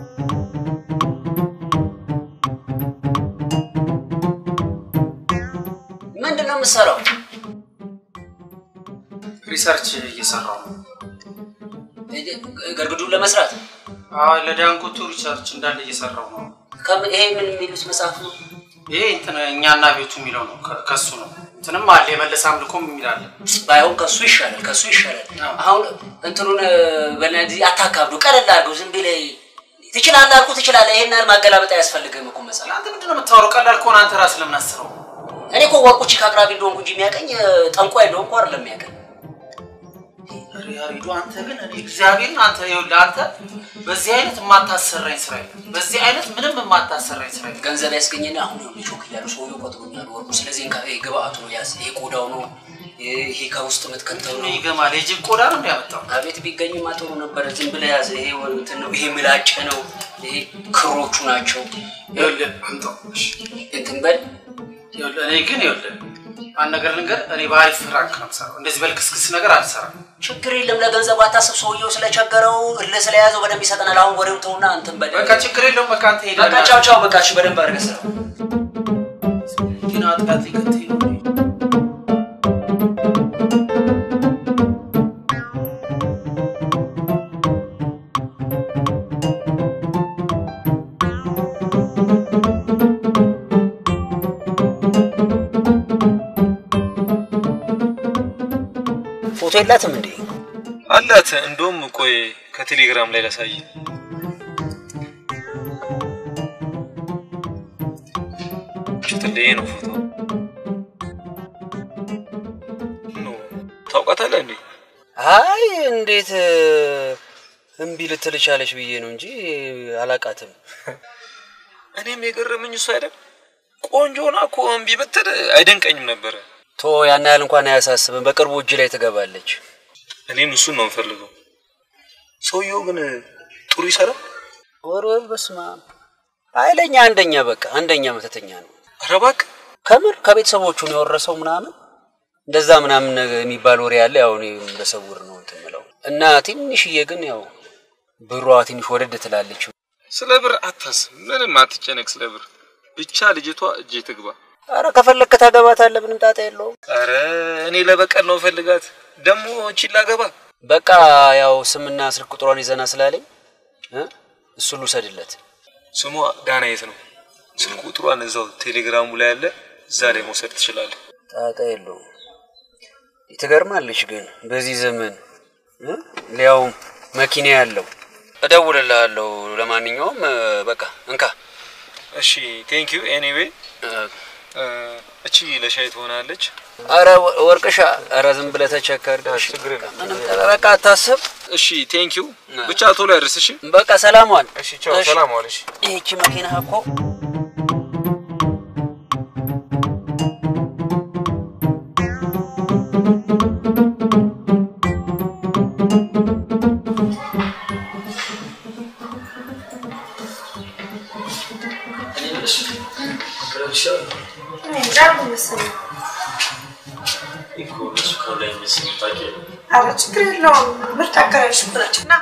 ምንድነው የምትሰራው ሪሰርች እየሰራው ነው ገርግዱን ለመስራት አዎ ለዳንጎቱ ሪሰርች እንዳለ እየሰራው ነው ከም ይሄ ምን የሚሉት መጽሐፍ ነው ይሄ እንትን እኛና ቤቱ የሚለው ነው ከሱ ነው እንትንም አለ የመለስ አምልኮም የሚላል ባይሆን ከሱ ይሻላል ከሱ ይሻላል አሁን እንትኑን በእነዚህ አታካብዱ ቀለል አድርገው ዝም ብለህ ትችላለህ አልኩ ትችላለህ ይሄን ያህል ማገላበጥ አያስፈልግም እኮ መጽሐፍ አንተ ምንድነው የምታወራው ቀላል ከሆነ አንተ ራስህ ለምን አስረው እኔ እኮ ወርቁ ቺክ አቅራቢ እንደሆንኩ እንጂ የሚያቀኝ ጠንቋይ እንደሆንኩ አይደለም የሚያቀኝ ያሪዱ አንተ ግን እኔ እግዚአብሔርን አንተ ይኸውልህ አንተ በዚህ አይነት የማታሰራኝ ስራ የለም በዚህ አይነት ምንም የማታሰራኝ ስራ የለም ገንዘብ ያስገኘና አሁን ነው ሊሾክ ይላል ሰውየው ቆጥሮኛል ወርቁ ስለዚህ እንካ ይሄ ግብአቱ ነው ያዝ ይሄ ቆዳው ነው ይሄ ከውስጥ የምትከተው ነው ይገማል የጅብ ቆዳ ነው የሚያመጣው አቤት ቢገኝማ ጥሩ ነበር ዝም ብለህ ያዝ ይሄ እንትን ነው ይሄ ምላጭ ነው ይሄ ክሮቹ ናቸው ይኸውልህ አንተው እሺ እንትን በል ይኸውልህ እኔ ግን ይኸውልህ አንድ ነገር ልንገር እኔ ባሪፍ ፍራንክ ነው የምሰራው እንደዚህ በልክስክስ ነገር አልሰራም ችግር የለም ለገንዘብ አታስብ ሰውየው ስለቸገረው እልህ ስለያዘው በደንብ ይሰጠናል አሁን ወሬው ተውና አንተም በል በቃ ችግር የለውም በቃ አንተ ሄደህ በቃ ቻው ቻው በቃ እሺ በደንብ አድርገህ ስራው ግን አጥቃት ይከተይ ነው ፎቶ የላትም እንዴ አላት እንደውም ቆይ ከቴሌግራም ላይ ላሳይ ሽትልዬ ነው ፎቶ ነው ታውቃታለህ እንዴ አይ እንዴት እምቢ ልትልቻለሽ ብዬ ነው እንጂ አላቃትም እኔም የገረመኝ እሱ አይደል ቆንጆና እኮ እምቢ ብትል አይደንቀኝም ነበር። ቶ ያን ያህል እንኳን አያሳስብም። በቅርቡ እጅ ላይ ትገባለች። እኔም እሱን ነው የምፈልገው። ሰውየው ግን ጥሩ ይሰራል። ወሮል በስማ አይለኛ አንደኛ በቃ አንደኛ መተተኛ ነው። ኧረ እባክህ ከምር ከቤተሰቦቹ ነው የወረሰው ምናምን እንደዛ ምናምን የሚባል ወሬ ያለ ያው እኔ በሰውር ነው እንትምለው እና ትንሽዬ ግን ያው ብሯ ትንሽ ወደድ ትላለች። ስለ ብር አታስብ፣ ምንም አትጨነቅ ስለ ብር ብቻ ልጅቷ እጄ ትግባ። አረ ከፈለክ ታገባታለህ ምንም ጣጣ የለውም። አረ እኔ ለበቀል ነው ፈልጋት ደሞ እቺላ ገባ በቃ ያው ስምና ስልክ ቁጥሯን ይዘና ስላለኝ እ እሱ ልውሰድለት። ስሟ ዳናይት ነው። ስልክ ቁጥሯን እዛው ቴሌግራሙ ላይ አለ፣ እዛ ላይ መውሰድ ትችላለህ። ጣጣ የለውም። ይተገርማልሽ ግን በዚህ ዘመን እ ሊያው መኪና ያለው እደውልልሃለሁ። ለማንኛውም በቃ እንካ። እሺ ቴንክ ዩ ኤኒዌይ። እቺ ለሻይ ትሆናለች። አረ ወርቅሻ አረ ዝም ብለህ ተቸከር ዳሽ ችግር የለም ምንም በቃ አታስብ። እሺ ቴንክ ዩ ብቻ ቶሎ ያድርስ። እሺ በቃ ሰላም ዋል። እሺ ቻው ሰላም ዋል። እሺ እቺ መኪና እኮ አረ ችግር የለውም ምርጥ አቀራሽ ብላችና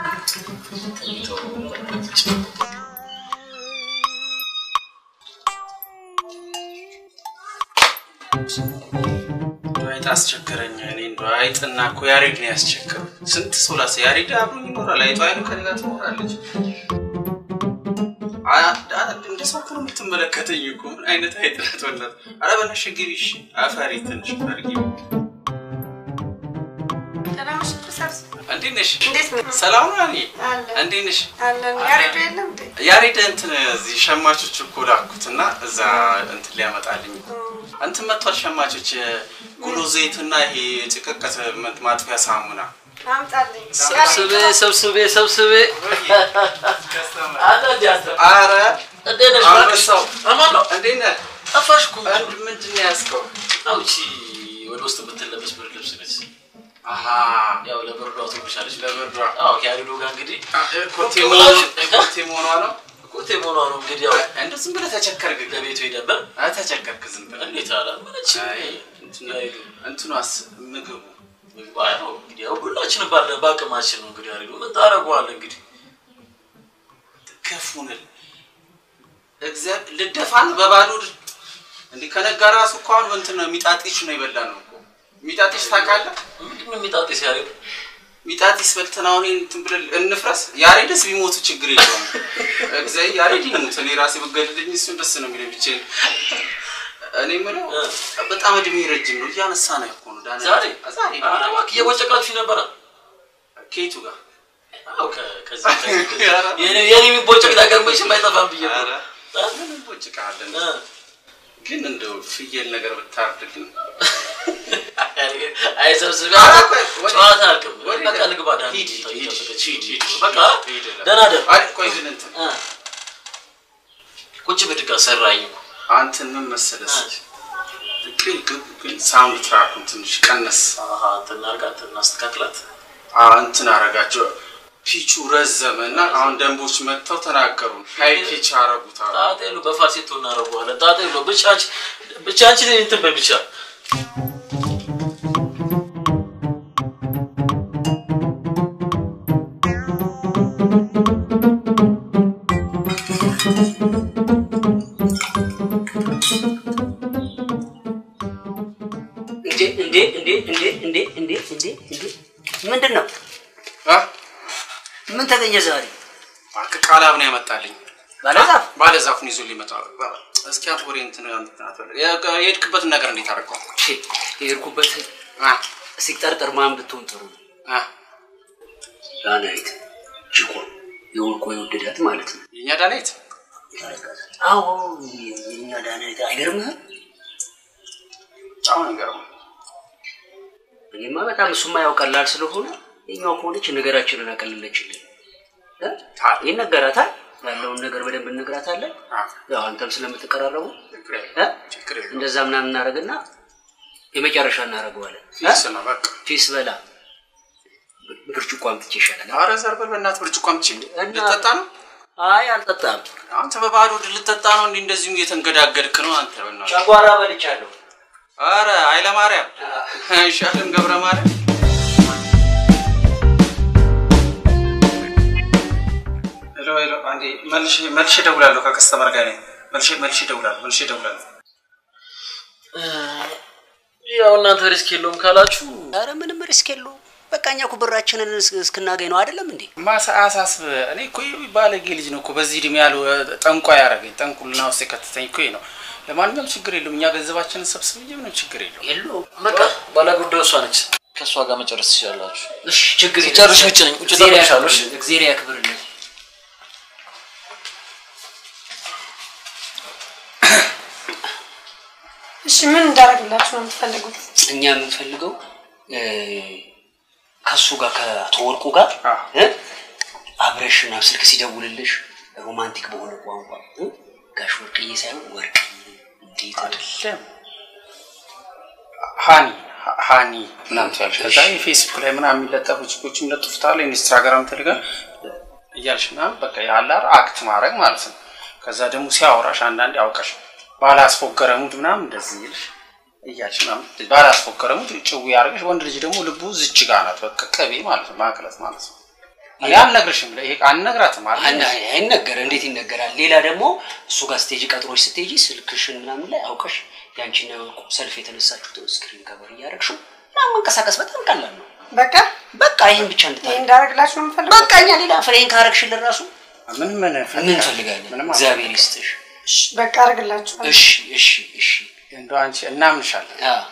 አይጥ አስቸገረኝ። እኔ እንደው አይጥና እኮ ያሬድ ነው ያስቸገረው። ስንት ሰው ላሰ ያሬድ አብሮኝ ይኖራል። አይጧ አይኑ ከኔ ጋር ትኖራለች። እንደ ሰው እኮ ነው የምትመለከተኝ እኮ ምን አይነት አይጥ ናት ወላሂ። ኧረ በእናትሽ ግቢ እሺ። አፈሪ ትንሽ ፈርጊ። እንዴት ነሽ? ሰላም ነው አኒ? እንዴት ነሽ? አለን። ያሬድ የለም እንዴ? ያሬድ እንትን እዚህ ሸማቾች እኮ ላኩትና እዛ እንትን ሊያመጣልኝ እንትን መጥቷል። ሸማቾች ጉሎ ዘይትና ይሄ ጭቅቀት ማጥፊያ ሳሙና አምጣልኝ። ሰብስቤ ሰብስቤ ሰብስቤ አረ እንዴት ነሽ? አንበሳው አማን ነው። እንዴት ነህ? ጠፋሽ እኮ። ምንድን ነው ያዝከው? አውጪ ወደ ውስጥ የምትለበስ ብርድ ልብስ ነች። አሃ ያው ለብርዷ ትብሻለች። ለብርዷ አዎ ከያሪዶ ጋር እንግዲህ ኮቴ ሞኖ ኮቴ ሞኖ ነው ኮቴ ሞኖ ነው እንግዲህ ያው እንደ ዝም ብለህ ተቸከርክ። ለቤቱ ሄደበት አይ ተቸከርክ ዝም ብለህ እንዴት አላ ምንጭ እንትኗስ ምግቡ ምግቡ አይው እንግዲህ ያው ሁላችን ባለ ባቅማችን ነው እንግዲህ ያሪዶ ምን ታረጋዋለህ እንግዲህ ከፉንል እግዚአብሔር ልደፋን በባዶ እንዴ ከነጋራ ራሱ እኮ አሁን እንትን ነው ሚጣጢሽ ነው ይበላል ነው ሚጣጢስ ታውቃለህ? ምንድነው ሚጣጢስ ያሬድ? ሚጣጢስ በልተና አሁን እንትን ብለን እንፍረስ። ያሬድስ ቢሞቱ ችግር የለውም። እግዚአብሔር ያሬድ ይሞት እኔ ራሴ በገድልኝ እሱ ደስ ነው የሚለኝ ብቻ። እኔ ምለው በጣም እድሜ ረጅም ነው እያነሳ ነው እኮ ነው ዳና ዛሬ ዛሬ አራዋክ የቦጨቃችሁ ነበር ከየቱ ጋር አው ከዚህ የኔ የኔ የሚቦጨቅ ነገር መቼም አይጠፋም ብዬ ነው። ኧረ ምን ቦጭቃለን ግን እንደው ፍየል ነገር ብታርድልን አይ ሰብስቤ ጨዋታ አልከም በቃ ልግባ ዳን ሂድ ሂድ ሂድ በቃ ደህና ደር አይ ቆይ ግን እንትን ቁጭ ብድጋ ሰራኝ አንተን ምን መሰለስ ግን ግን ሳውንድ ትራኩን ትንሽ ቀነስ አሃ ተናርጋት እናስተካክላት አ እንትን አረጋቸው ፒቹ ረዘመና አሁን ደንቦች መጥተው ተናገሩ ሃይ ፒች አረጉታ ታጤሉ በፋሴቶ እናረጋዋለን ታጤሉ ብቻች ብቻች እንትን በብቻ እንዴ እንዴ እንዴ እንዴ እንዴ እንዴ እንዴ ምንድነው? አ ምን ተገኘ ዛሬ? አክ ቃላብ ነው ያመጣልኝ። ባለዛፍ ባለዛፉን ይዞ ሊመጣ እስኪ አትወሪ እንትን እንትን አትወሪ የሄድክበት ነገር እንዴት አደረገው? እሺ የሄድኩበት አ ሲጠርጥር ማን ብትሆን ጥሩ አ ዳናይት ጅቆ የወልቆ የወደዳት ማለት ነው። የኛ ዳናይት አዎ የኛ ዳናይት አይገርምህም? ጫው ነገር ነው። እኔማ በጣም እሱማ ያው ቀላል ስለሆነ የኛው ከሆነች ነገራችንን አቀለለችልን እ ይነገራታል ያለውን ነገር በደንብ እንግራታለን። ያው አንተም ስለምትቀራረቡ እ እንደዛ ምናምን እናደርግና የመጨረሻ እናደርገዋለን። ፊስ ነው በቃ ፊስ በላ ብርጭቆ አምጥቼ ይሻላል። ኧረ ዘርበል በእናትህ ብርጭቆ አምጥቼ ልጠጣ ነው? አይ አልጠጣም። አንተ በባዶ ልጠጣ ነው እንዴ? እንደዚህ እየተንገዳገድክ ነው አንተ በእናትህ። ጨጓራ በልቻለሁ። ኧረ ኃይለ ማርያም አይሻልም ገብረ ማርያም ሄሎ ሄሎ አንዴ መልሼ መልሼ እደውላለሁ ከከስተመር ጋር ነኝ። መልሼ መልሼ እደውላለሁ መልሼ እደውላለሁ። ያው እናንተ ሪስክ የለውም ካላችሁ ኧረ ምንም ሪስክ የለውም። በቃኛ እኮ ብራችንን እስክናገኝ ነው አይደለም እንዴ? ማሳሳስብ እኔ እኮ ባለጌ ልጅ ነው እኮ በዚህ እድሜ ያለው ጠንቋይ ያደረገኝ ጠንቁልና ውስጥ ከተተኝ እኮ ነው። ለማንኛውም ችግር የለውም። እኛ ገንዘባችንን ሰብስበን ምንም ችግር የለውም። የለውም በቃ ባለጉዳዩ እሷ ነች። ከሷ ጋር መጨረስ ትችላላችሁ። እሺ ችግር የለም። ጨርሽ ውጭ ነኝ። ውጭ ተመሻለሽ። እግዚአብሔር ያክብርልኝ። እሺ ምን እንዳደርግላችሁ ነው የምትፈልጉት? እኛ የምንፈልገው ከሱ ጋር ከተወርቁ ጋር እ አብረሽና ስልክ ሲደውልልሽ ሮማንቲክ በሆነ ቋንቋ ጋሽ ወርቅዬ ሳይሆን ወርቅ እንዴት አይደለም ሃኒ ሃኒ ምናምን ትያለሽ። ከዛ የፌስቡክ ላይ ምናምን የሚለጠፉ ጽሁፎች የሚለጥፉታል ኢንስታግራም ቴሌግራም እያልሽ ምናምን በቃ ያላር አክት ማድረግ ማለት ነው። ከዛ ደግሞ ሲያወራሽ አንዳንዴ አውቀሽ ባላስፎገረሙት ምናምን እንደዚህ ይልሽ እያልሽ ምናምን ባላስፎገረሙት ጭው ያርግሽ። ወንድ ልጅ ደግሞ ልቡ ዝች ጋር ናት በቃ ቀቤ ማለት ነው ማክለት ማለት ነው። እኔ አልነግርሽም ይሄ አልነግራትም ማለት ነው። አይነገር እንዴት ይነገራል? ሌላ ደግሞ እሱ ጋር ስቴጅ ቀጥሮሽ ስትሄጂ ስልክሽን ምናምን ላይ አውቀሽ ያንቺና ወርቁ ሰልፍ የተነሳችሁት ስክሪን ከቨር እያደረግሽው ምናምን መንቀሳቀስ በጣም ቀላል ነው። በቃ በቃ ይሄን ብቻ እንድታረግ ይሄን እንዳረግላችሁ ነው የምፈልገው። በቃ እኛ ሌላ ፍሬን ካረግሽልን ራሱ ምን ምን ምን ፈልጋለን? እግዚአብሔር ይስጥሽ። እሺ በቃ አረግላችሁ። እሺ እሺ እሺ እንደው አንቺ እናምንሻለን። አዎ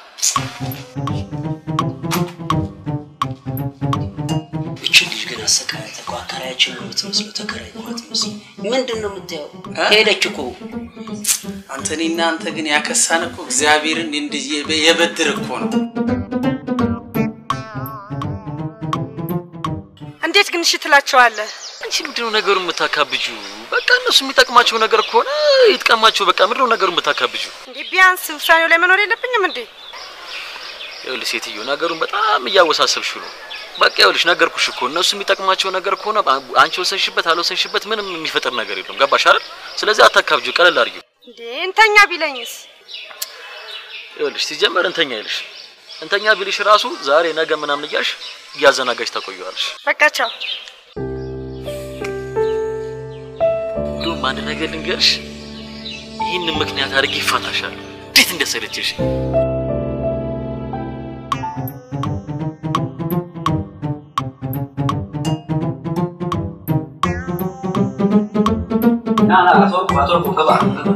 እቺ ልጅ ግን አሰቃያት እኮ አከራያችን ነው የምትመስለው። ተከራይ ነው የምትመስለው። ምንድነው የምታየው? ሄደች እኮ አንተ እኔና አንተ ግን ያከሳን እኮ እግዚአብሔርን እንደ የበድር እኮ ነው። እንዴት ግን እሺ ትላቸዋለህ? አንቺ ምንድነው ነገሩን የምታካብጂው? በቃ እነሱ የሚጠቅማቸው ነገር ከሆነ ይጥቀማቸው። በቃ ምንድነው ነገሩን የምታካብጂው? እንዴ ቢያንስ ውሳኔው ላይ መኖር የለብኝም እንዴ? ይኸውልሽ ሴትዮ ነገሩን በጣም እያወሳሰብሽው ነው። በቃ ይኸውልሽ ነገርኩሽ እኮ እነሱ የሚጠቅማቸው ነገር ከሆነ አንቺ ወሰንሽበት አልወሰንሽበት ምንም የሚፈጠር ነገር የለም። ገባሽ አይደል? ስለዚህ አታካብጂው፣ ቀለል አድርጊው። እንዴ እንተኛ ቢለኝስ? ይኸውልሽ ሲጀመር እንተኛ ይልሽ እንተኛ ቢልሽ ራሱ ዛሬ ነገ ምናምን እያልሽ እያዘናጋሽ ታቆየዋለሽ። በቃ ቻው። ዱም አንድ ነገር ልንገርሽ፣ ይህንን ምክንያት አድርጌ ይፋታሻል። እንዴት እንደሰለችሽ ና ና አቶርኩ አቶርኩ ገባ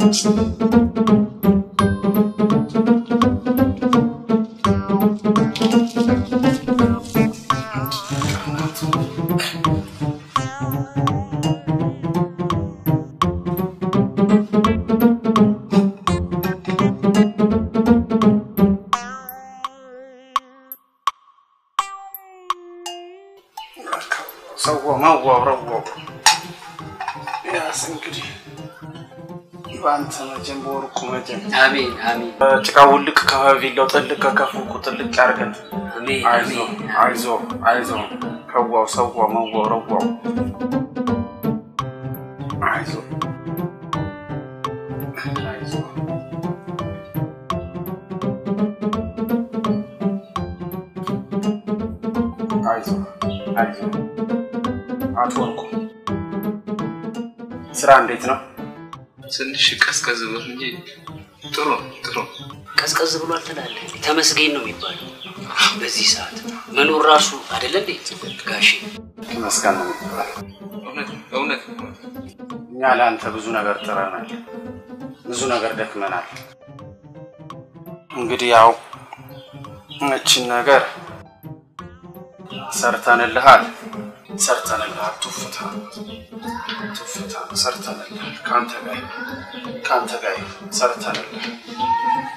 ሰው ማዋራው ያስ እንግዲህ ይባንተ መጀን በወርቁ መጀን አሜን አሜን ጭቃው ልክ ከቪላው ጥልቅ ከከፉ ጥልቅ ያርገን። አሜን አይዞ አይዞ አይዞ ከዋው ሰው ማዋራው አይዞ አይዞ አይዞ አይዞ አትወርቁ ስራ እንዴት ነው? ትንሽ ቀዝቀዝ ብሎ እንጂ ጥሩ ጥሩ ቀዝቀዝ ብሎ አልተላለ ተመስገን ነው የሚባለው። በዚህ ሰዓት መኖር ራሱ አይደለ እንዴ ጋሼ? ተመስገን ነው የሚባለው። እውነት እውነት እኛ ለአንተ ብዙ ነገር ጥረናል፣ ብዙ ነገር ደክመናል። እንግዲህ ያው እቺን ነገር ሰርተንልሃል ሰርተንልሃል ቱፍታ ቱፍታ ሰርተንልሃል ካንተ ጋር ካንተ ጋር ሰርተንልሃል።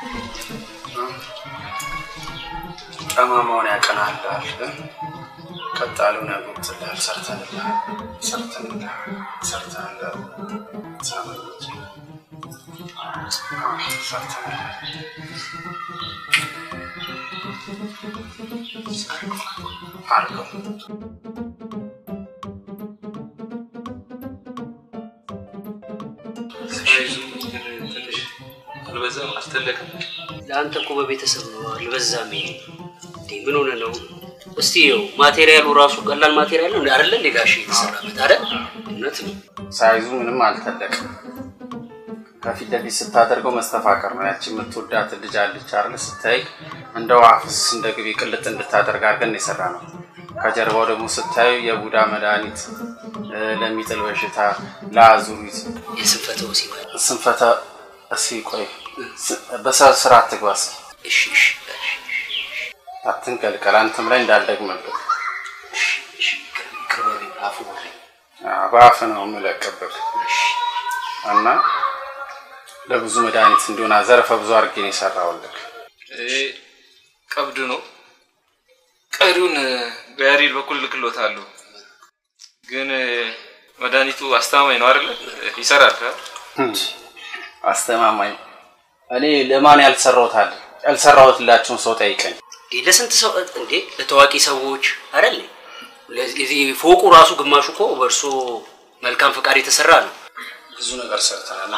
ጠማማውን ያቀናልሃል ቀጣሉ ነገር ትላል ሰርተንላ ሰርተንላ ሰርተንላ ሳመች ሰርተንላ አርጎ ሳይዙ ትንሽ አልበዛም አስተለከም ለአንተ እኮ በቤተሰብ ነው አልበዛም እንዴ ምን ሆነ ነው እስቲ ይው ማቴሪያሉ ራሱ ቀላል ማቴሪያል ነው አይደል እንዴ ጋሽ ይሰራበት አይደል እውነት ነው ሳይዙ ምንም አልተለቀም ከፊት ለፊት ስታደርገው መስተፋቀር ነው ያቺ የምትወዳት ልጅ አለች አይደል ስታይ እንደው አፍስ እንደ ግቢ ቅልጥ እንድታደርግ አድርገን የሰራ ነው ከጀርባው ደግሞ ስታዩ የቡዳ መድኃኒት ለሚጥል በሽታ ለአዙሪት የስንፈተ ወሲብ ስንፈተ እሺ ቆይ በስርዓት ትግባስ እሺ እሺ አትንቀልቀል አንተም ላይ እንዳልደግመብህ እሺ እሺ ከበቢ አፉ አባፍ ነው የምለቀብህ እና ለብዙ መድኃኒት እንዲሆን ዘርፈ ብዙ አድርጌ ነው የሰራሁልህ እኔ ቀብድ ነው ቀሪውን በያሪል በኩል ልክሎታለሁ ግን መድኃኒቱ አስተማማኝ ነው አይደል ይሰራል አስተማማኝ እኔ ለማን ያልሰራውታል ያልሰራውትላችሁን ሰው ጠይቀኝ ለስንት ሰው እንዴ ለታዋቂ ሰዎች አይደል ለዚህ ፎቁ ራሱ ግማሹ እኮ በርሶ መልካም ፍቃድ የተሰራ ነው ብዙ ነገር ሰርተናልና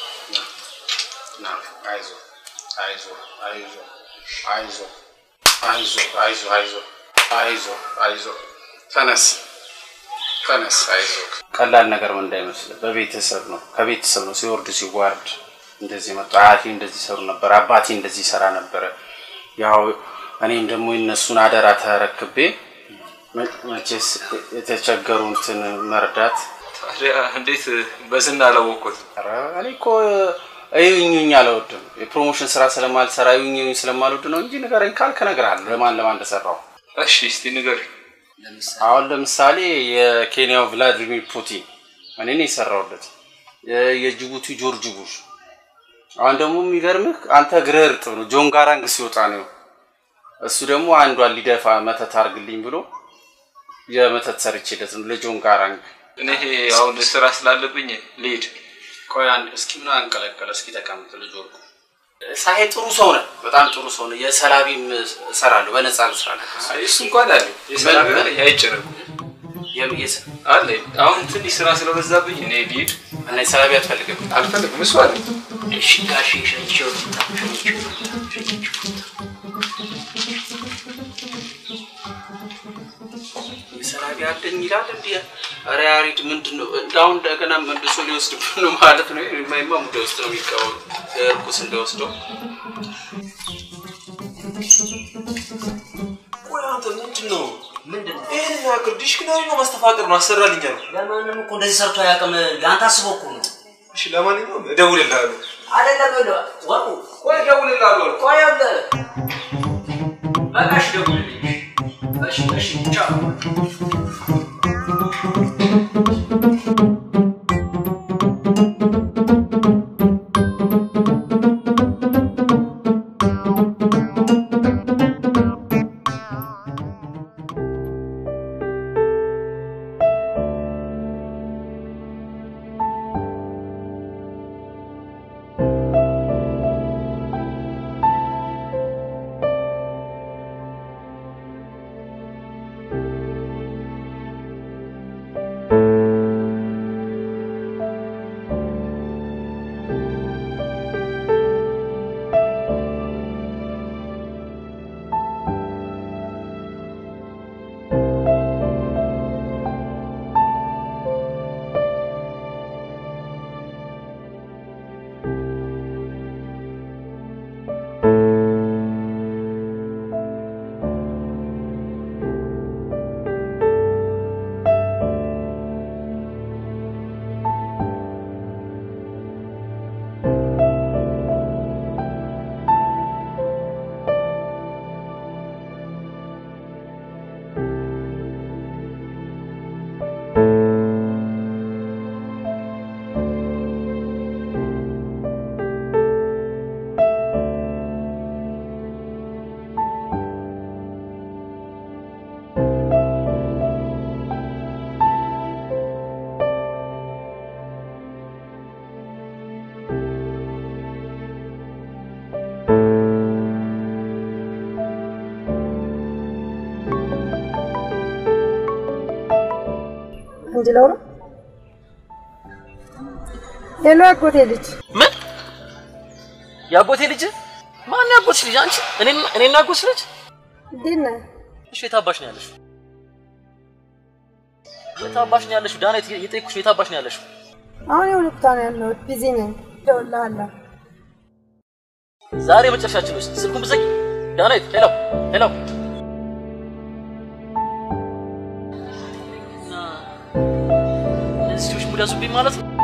ና አይዞ አይዞ አይዞ አይዞ አይዞ አይዞ አይዞ አይዞ አይዞ ተነስ ተነስ አይዞ ቀላል ነገር ምን እንዳይመስል በቤተሰብ ነው ከቤተሰብ ነው ሲወርድ ሲዋርድ እንደዚህ መጣ አያቴ እንደዚህ ሰሩ ነበር አባቴ እንደዚህ ሰራ ነበር ያው እኔም ደግሞ እነሱን አደራ ተረክቤ መቼስ የተቸገሩትን መርዳት ታዲያ እንዴት በዝና አላወቁት እኔ እኮ አይዩኝ አልወድም የፕሮሞሽን ስራ ስለማልሰራ አይዩኝ ስለማልወድ ነው እንጂ ነገረኝ ካልከ እነግርሃለሁ ለማን ለማን እንደሰራው እሺ እስቲ ንገረኝ አሁን ለምሳሌ የኬንያው ቭላዲሚር ፑቲን እኔ ነኝ የሰራውለት የጅቡቲ ጆርጅ ቡሽ አሁን ደግሞ የሚገርምህ አንተ ግረርጥ ነው ጆን ጋራንግ ሲወጣ ነው እሱ ደግሞ አንዷን ሊደፋ መተት አርግልኝ ብሎ የመተት ሰርችለት ነው ለጆን ጋራንግ እኔ አሁን ስራ ስላለብኝ ልሂድ ቆይ አንድ እስኪ ምን አንቀለቀለ እስኪ ተቀምጥ ልጅ ወርቁ ሳይሄ ጥሩ ሰው ነው በጣም ጥሩ ሰው ነው የሰላቢም እሰራለሁ በነፃ ልስራለሁ እሱ እንኳን አለ የሰላቢ ያይጨረቁ የሚስ አለ አሁን ትንሽ ስራ ስለበዛብኝ እኔ ልሂድ እኔ ሰላቢ አትፈልግም አልፈልግም እሱ አለ እሺ ጋሽ ሸንቾ ሸንቾ ሰላቢ አደኝ ይላል እንዴ አረ ያሪድ ምንድነው እንዳውን እንደገና መልሶ ሊወስድ ነው ማለት ነው የማይማ ሙደ ውስጥ ነው የሚቀው እርኩስ እንደወስደው ቆይ አንተ ምንድነው ምንድነው ይሄን ያክል ዲሽክናሪ ነው ማስተፋቀር ነው አሰራልኝ ነው ለማንንም እኮ እንደዚህ ሰርቶ ያቀም ያንተ አስበው እኮ ነው እሺ ለማንኛውም እደውልልሃለሁ አይደለም ነው ወሩ ቆይ እደውልልሃለሁ ቆይ አለ በቃሽ ደውልልኝ እሺ እሺ ቻው you እንድለው ነው ሄሎ አጎቴ ልጅ ምን ያጎቴ ልጅ ማን ያጎት ልጅ አንቺ እኔ እኔና አጎት ልጅ ዲና እሺ የታባሽ ነው ያለሽው የታባሽ ነው ያለሽው ዳና የጠይኩሽ የታባሽ ነው ያለሽው አሁን የሆነ ቦታ ነው ያለሁት ቢዚ ነኝ ደውልልሃለሁ ዛሬ መጨረሻችን ነው ስልኩን ብዘጊ ዳና ሄሎ ሄሎ እዚህ ሙዳሱብኝ ማለት ነው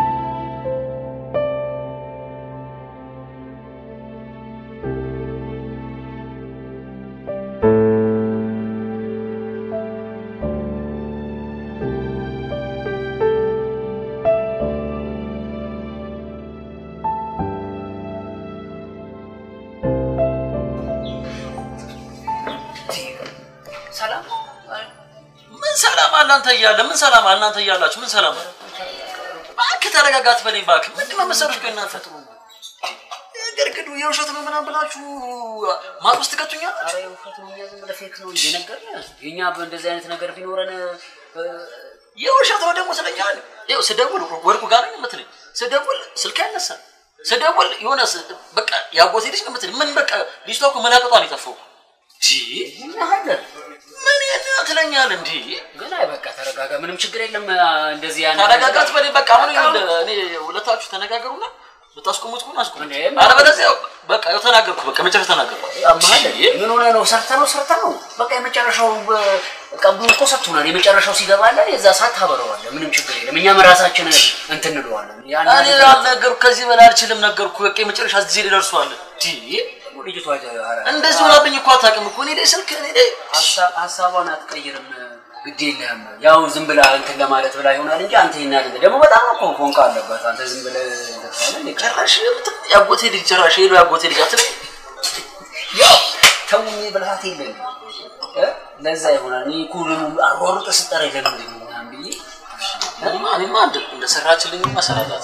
እናንተ ያለ ምን ሰላም እናንተ ያላችሁ ምን ሰላም ባክ ተረጋጋት በለኝ ባክ ምንድነው መሰሩሽ ከእናንተ ፈጥሩ ገርግዱ የውሸት ነው ምናምን ብላችሁ ማጥውስጥ ከቱኛ አረ የውሸት ነው ያዘም ለፌክ ነው እንጂ ነገር የኛ በእንደዚህ አይነት ነገር ቢኖረን የውሸት ነው ደግሞ ስለኛል ይኸው ስደውል ወርቁ ጋር ነው የምትለኝ ስደውል ስልክ ያነሳ ስደውል የሆነ በቃ ያጎቴ ልጅ ነው የምትለኝ ምን በቃ ልጅቷ እኮ መላቀጧን ይጠፋው ጂ ምን ሀገር ምን ያትለኛል እንዴ ግን አይ በቃ ተረጋጋ ምንም ችግር የለም እንደዚህ ያን ተረጋጋት በለኝ በቃ አሁን እኔ ሁለታችሁ ተነጋገሩና በታስቆሙት ኩን አስቆሙ አረ በለዚያ በቃ ያው ተናገርኩ በቃ መጨረሻ ተናገርኩ አማለ ምን ሆነ ነው ሰርተ ነው ሰርተ ነው በቃ የመጨረሻው ቀብዱ እኮ ሰጥቶናል የመጨረሻው ሲገባለ የዛ ሰዓት ታበረዋለ ምንም ችግር የለም እኛም ራሳችን እንትን እንለዋለን ያን እኔ ነገርኩ ከዚህ በላይ አልችልም ነገርኩ በቃ የመጨረሻ እዚህ ሊደርሷል ዲ ልጅቷ እንደዚህ ሆናብኝ እኮ አታውቅም እኮ እኔ ስልክ እኔ ሐሳቧን አትቀይርም ግድ የለም ያው ዝም ብላ እንትን ለማለት ብላ ይሆናል እንጂ አንተ ይናል ደግሞ በጣም እኮ ኮንካ አለባት አንተ ዝም ብለ እንደታለ ጨራሽ ያጎቴ ልጅ ጨራሽ ሄሎ ያጎቴ ልጅ አትለኝ ያው ተውኝ ብልሃት የለም እ ለዛ ይሆናል እኔ ኩሉም አሮሩጥ ስጠራ ይደለም ምናምን ብዬ እኔማ እኔማ እንደሰራችልኝ መሰላላት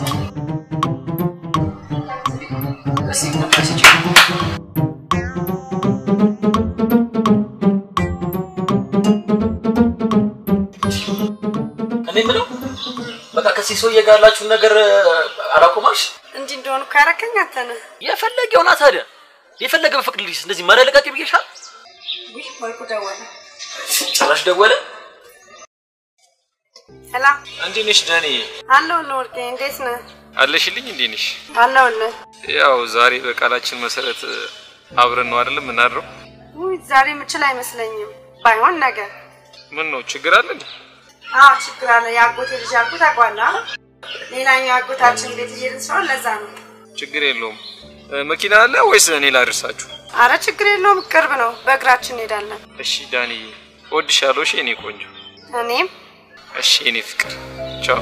እሺ ተፈስጭ እኔ ምለው በቃ ከዚህ ሰው የጋላችሁ ነገር አላቆማሽ እንጂ እንደሆነ ካረከኝ አተነ የፈለገውና ታዲያ የፈለገ በፍቅድልሽ እንደዚህ መረለቃቂ ብዬሻል ወይ ወርቁ ደወለ ጭራሽ ደወለ ሄሎ እንዴት ነሽ ዳኒ አለው ነው ወርቄ እንዴት ነህ አለሽልኝ እንዴት ነሽ አለውልህ ያው ዛሬ በቃላችን መሰረት አብረን ነው አይደለም እናድረው ወይ ዛሬ ምችል አይመስለኝም ባይሆን ነገር ምን ነው ችግር አለ እንዴ አዎ ችግር አለ ያጎቴ ልጅ አልኩት አቋላ ሌላኛው ያጎታችን ቤት ይሄን ሰው ለዛ ነው ችግር የለውም መኪና አለ ወይስ እኔ ላድርሳችሁ አረ ችግር የለውም ቅርብ ነው በእግራችን እንሄዳለን እሺ ዳኒ ወድሻለሁ እሺ እኔ ቆንጆ እኔም እሺ እኔ ፍቅር ቻው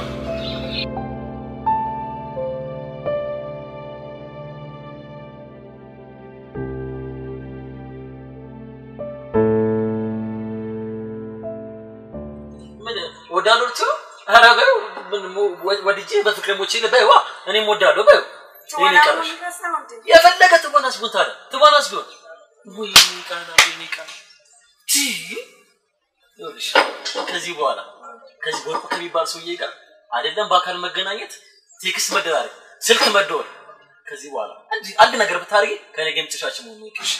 ወዳሉት አረበ ምን ወድጄ በፍቅር ሞቼ ለበይዋ እኔም ወዳለሁ በይው እኔ ቀርሽ የፈለገ ትቦናስ ቦታ አለ ትቦናስ ቢሆን ወይ ቃና ወይ ቃና ቲ ይኸውልሽ ከዚህ በኋላ ከዚህ ወርቁ ከሚባል ሰውዬ ጋር አይደለም በአካል መገናኘት ቴክስት መደራረግ ስልክ መደወል ከዚህ በኋላ አንድ አንድ ነገር ብታርጊ ከኔ ጋር የምትሻቸው ነው ይቅርሽ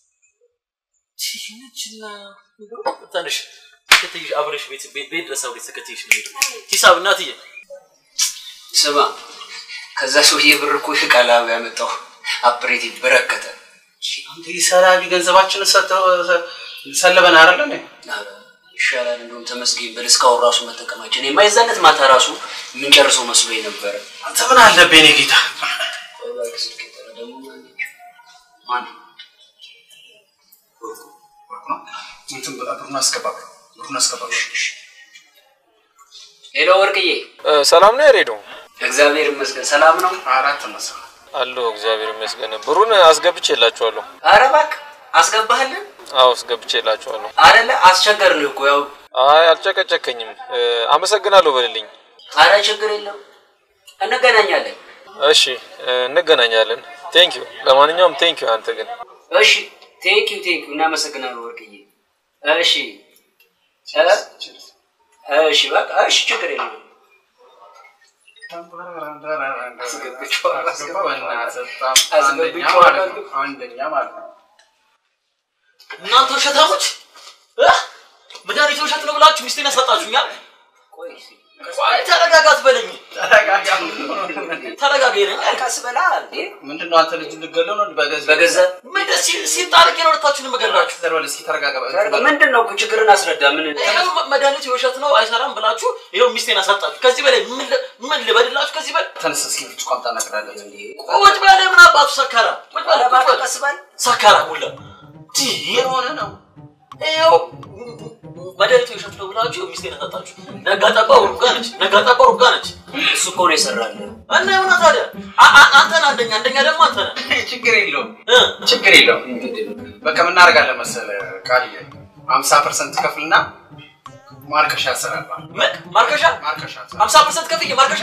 ቲ ነችና ታንሽ ከተይ አብረሽ ቤት ቤት ድረሳው ለተከተይሽ ነው ሂሳብ እናትዬ ስማ ከዛ ሰውዬ ብር እኮ ይቃላው ያመጣው አፕሬት በረከተ አንተ ይሰራቢ ገንዘባችን ሰጠው ሰለበና አይደል እንዴ ይሻላል እንደውም ተመስገን በልስካው ራሱ መጠቀማችን የማይዛለት ማታ ራሱ ምን ጨርሰው መስሎኝ ነበር አንተ ምን አለበኝ እኔ ጌታ ማን እንትን ብሩን አስገባው ብሩን አስገባው ሄሎ ወርቅዬ ሰላም ነው ያሬዶ እግዚአብሔር ይመስገን ሰላም ነው አራት መሰለ አሎ እግዚአብሔር ይመስገን ብሩን አስገብቼላችኋለሁ አረ ባክ አስገባህልን አው አስገብቼላችኋለሁ አይደለ አስቸገርን እኮ ያው አይ አልጨቀጨከኝም አመሰግናለሁ በልልኝ አረ ችግር የለም እንገናኛለን እሺ እንገናኛለን ቴንክ ዩ ለማንኛውም ቴንክ ዩ አንተ ግን እሺ ቴንክ ዩ ቴንክ ዩ እናመሰግናለን ወርቅዬ እሺ እሺ በቃ እሺ ችግር የለም አንደኛ ማለት ነው እናንተ ሸታሞች መድኃኒት ውሸት ነው ብላችሁ ሚስቴን ያሰጣችሁኛል ቆይ ቆይ ተረጋጋት በለኝ ተረጋጋ ተረጋጋ ይለኝ አልካስ በላ እንዴ ምንድነው አንተ ልጅ ልገለው ነው በገዛ በገዛ ምን ደስ ሲጣልቅ ነው ወጣችሁን መገላችሁ ዘርበል እስኪ ተረጋጋ ምንድነው ችግርን አስረዳ ምን መድኃኒት ውሸት ነው አይሰራም ብላችሁ ይሄው ሚስቴን ያሰጣችሁ ከዚህ በላይ ምን ምን ልበድላችሁ ከዚህ በላይ ተነስ እስኪ ልጅ ቋንጣ ነግራለህ እንዴ ቁጭ በለ ምን አባቱ ሰካራ ቁጭ በለ ቀስ በል ሰካራ ሁላ ዲ የሆነ ነው ይሄው መድኃኒት ውሸት ነው ብላችሁ ሚስቴን ያሰጣችሁ ነጋጣባ ወርጋነች ነጋጣባ ወርጋነች እሱ እኮ ነው ይሰራል እና የሆነ ታዲያ አንተና አንደኛ አንደኛ ደግሞ አንተ ችግር የለውም ችግር የለውም በቃ ምን እናደርጋለን መሰለህ ቃልዬ ሃምሳ ፐርሰንት ከፍልና ማርከሻ ያሰራል ማርከሻ ማርከሻ ሃምሳ ፐርሰንት ከፍዬ ማርከሻ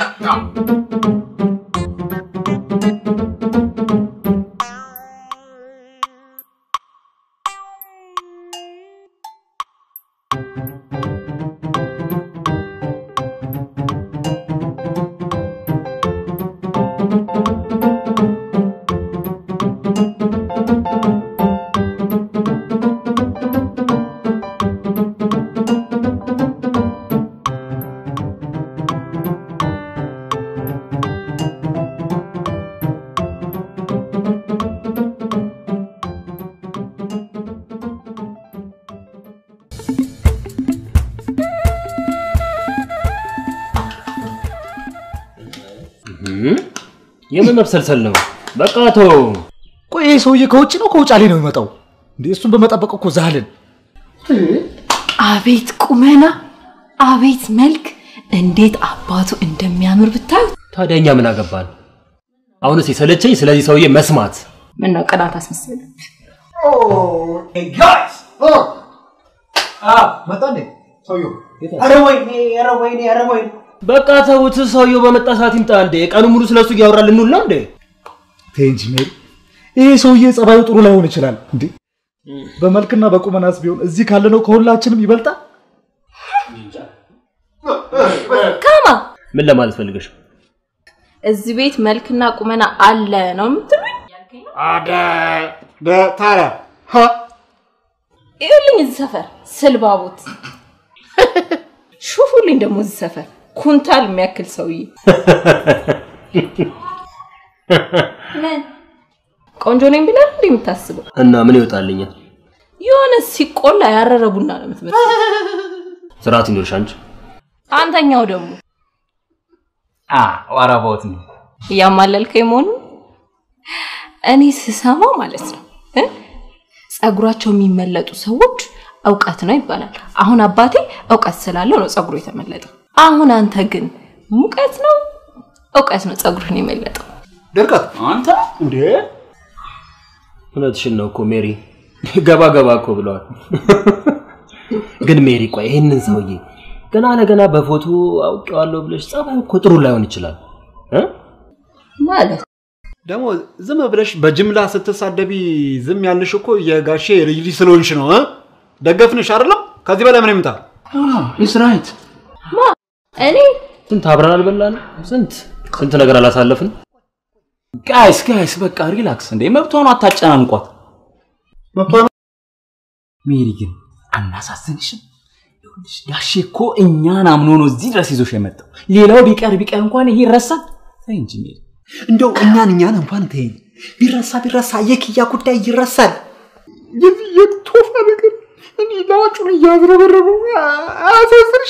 የምን መብሰልሰል ነው በቃ ተው ቆይ ሰውዬ ከውጭ ነው ከውጫሌ ነው የሚመጣው እንዴ እሱን በመጠበቅ እኮ ዛልን አቤት ቁመና አቤት መልክ እንዴት አባቱ እንደሚያምር ብታዩ ታዲያኛ ምን አገባን አሁንስ ይሰለቸኝ ስለዚህ ሰውዬ መስማት ምን ነው ቀናት አስመስል ኦ ጋይስ ኦ አ መጣኔ ሰውዬው አረ ወይኔ አረ ወይኔ አረ ወይኔ በቃ ተውት ሰውዬው በመጣ ሰዓት ይምጣ እንዴ ቀኑ ሙሉ ስለሱ ያወራል እንውል ነው እንዴ ቴንጂ ሜሪ ይሄ ሰውዬ ጸባዩ ጥሩ ላይሆን ይችላል እንዴ በመልክና በቁመናስ ቢሆን እዚህ ካለ ነው ከሁላችንም ይበልጣል ካማ ምን ለማለት ፈልገሽ እዚህ ቤት መልክና ቁመና አለ ነው የምትሉኝ አዳ በታራ ሀ ይኸውልኝ እዚህ ሰፈር ስልባቡት ሹፉልኝ ደግሞ እዚህ ሰፈር ኩንታል የሚያክል ሰውዬ ምን ቆንጆ ነኝ ብለህ እንዴ የምታስበው እና ምን ይወጣልኛል የሆነ ሲቆላ ያረረ ቡና ነው የምትመስለው ስርዓት ይኖርሽ አንቺ አንተኛው ደግሞ አ ዋራቦት ነው ያማለልከኝ መሆኑ እኔ ስሰማው ማለት ነው ጸጉራቸው የሚመለጡ ሰዎች አውቀት ነው ይባላል አሁን አባቴ አውቀት ስላለው ነው ጸጉሩ የተመለጠው አሁን አንተ ግን ሙቀት ነው አውቀት ነው ጸጉሩን የመለጠው ደርቀት አንተ እንዴ እውነትሽን ነው እኮ ሜሪ ገባ ገባ እኮ ብለዋል ግን ሜሪ ቆይ ይሄንን ሰውዬ ገና ለገና በፎቶ አውቀዋለሁ ብለሽ ጸባዩ እኮ ጥሩ ላይሆን ይችላል እ ማለት ደግሞ ዝም ብለሽ በጅምላ ስትሳደቢ ዝም ያልሽ እኮ የጋሼ ልጅ ስለሆንሽ ነው እ ደገፍንሽ አይደለም ከዚህ በላይ ምን ይምጣ አዎ ኢስ ራይት ማ እኔ ስንት አብረን አልበላን ስንት ስንት ነገር አላሳለፍን ጋይስ ጋይስ በቃ ሪላክስ እንዴ መብቷን አታጨናንቋት መብቷን ሜሪ ግን አናሳዝንሽም ይኸውልሽ ጋሼ እኮ እኛን አምኖ ነው እዚህ ድረስ ይዞሽ የመጣው ሌላው ቢቀር ቢቀር እንኳን ይሄ ይረሳል ተይ እንጂ ሜሪ እንደው እኛን እኛን እንኳን ተይ ቢረሳ ቢረሳ የኪያ ጉዳይ ይረሳል የዚህ የቶፋ ነገር እኔ ላጩን ያዝረበረበው አሳዝንሽ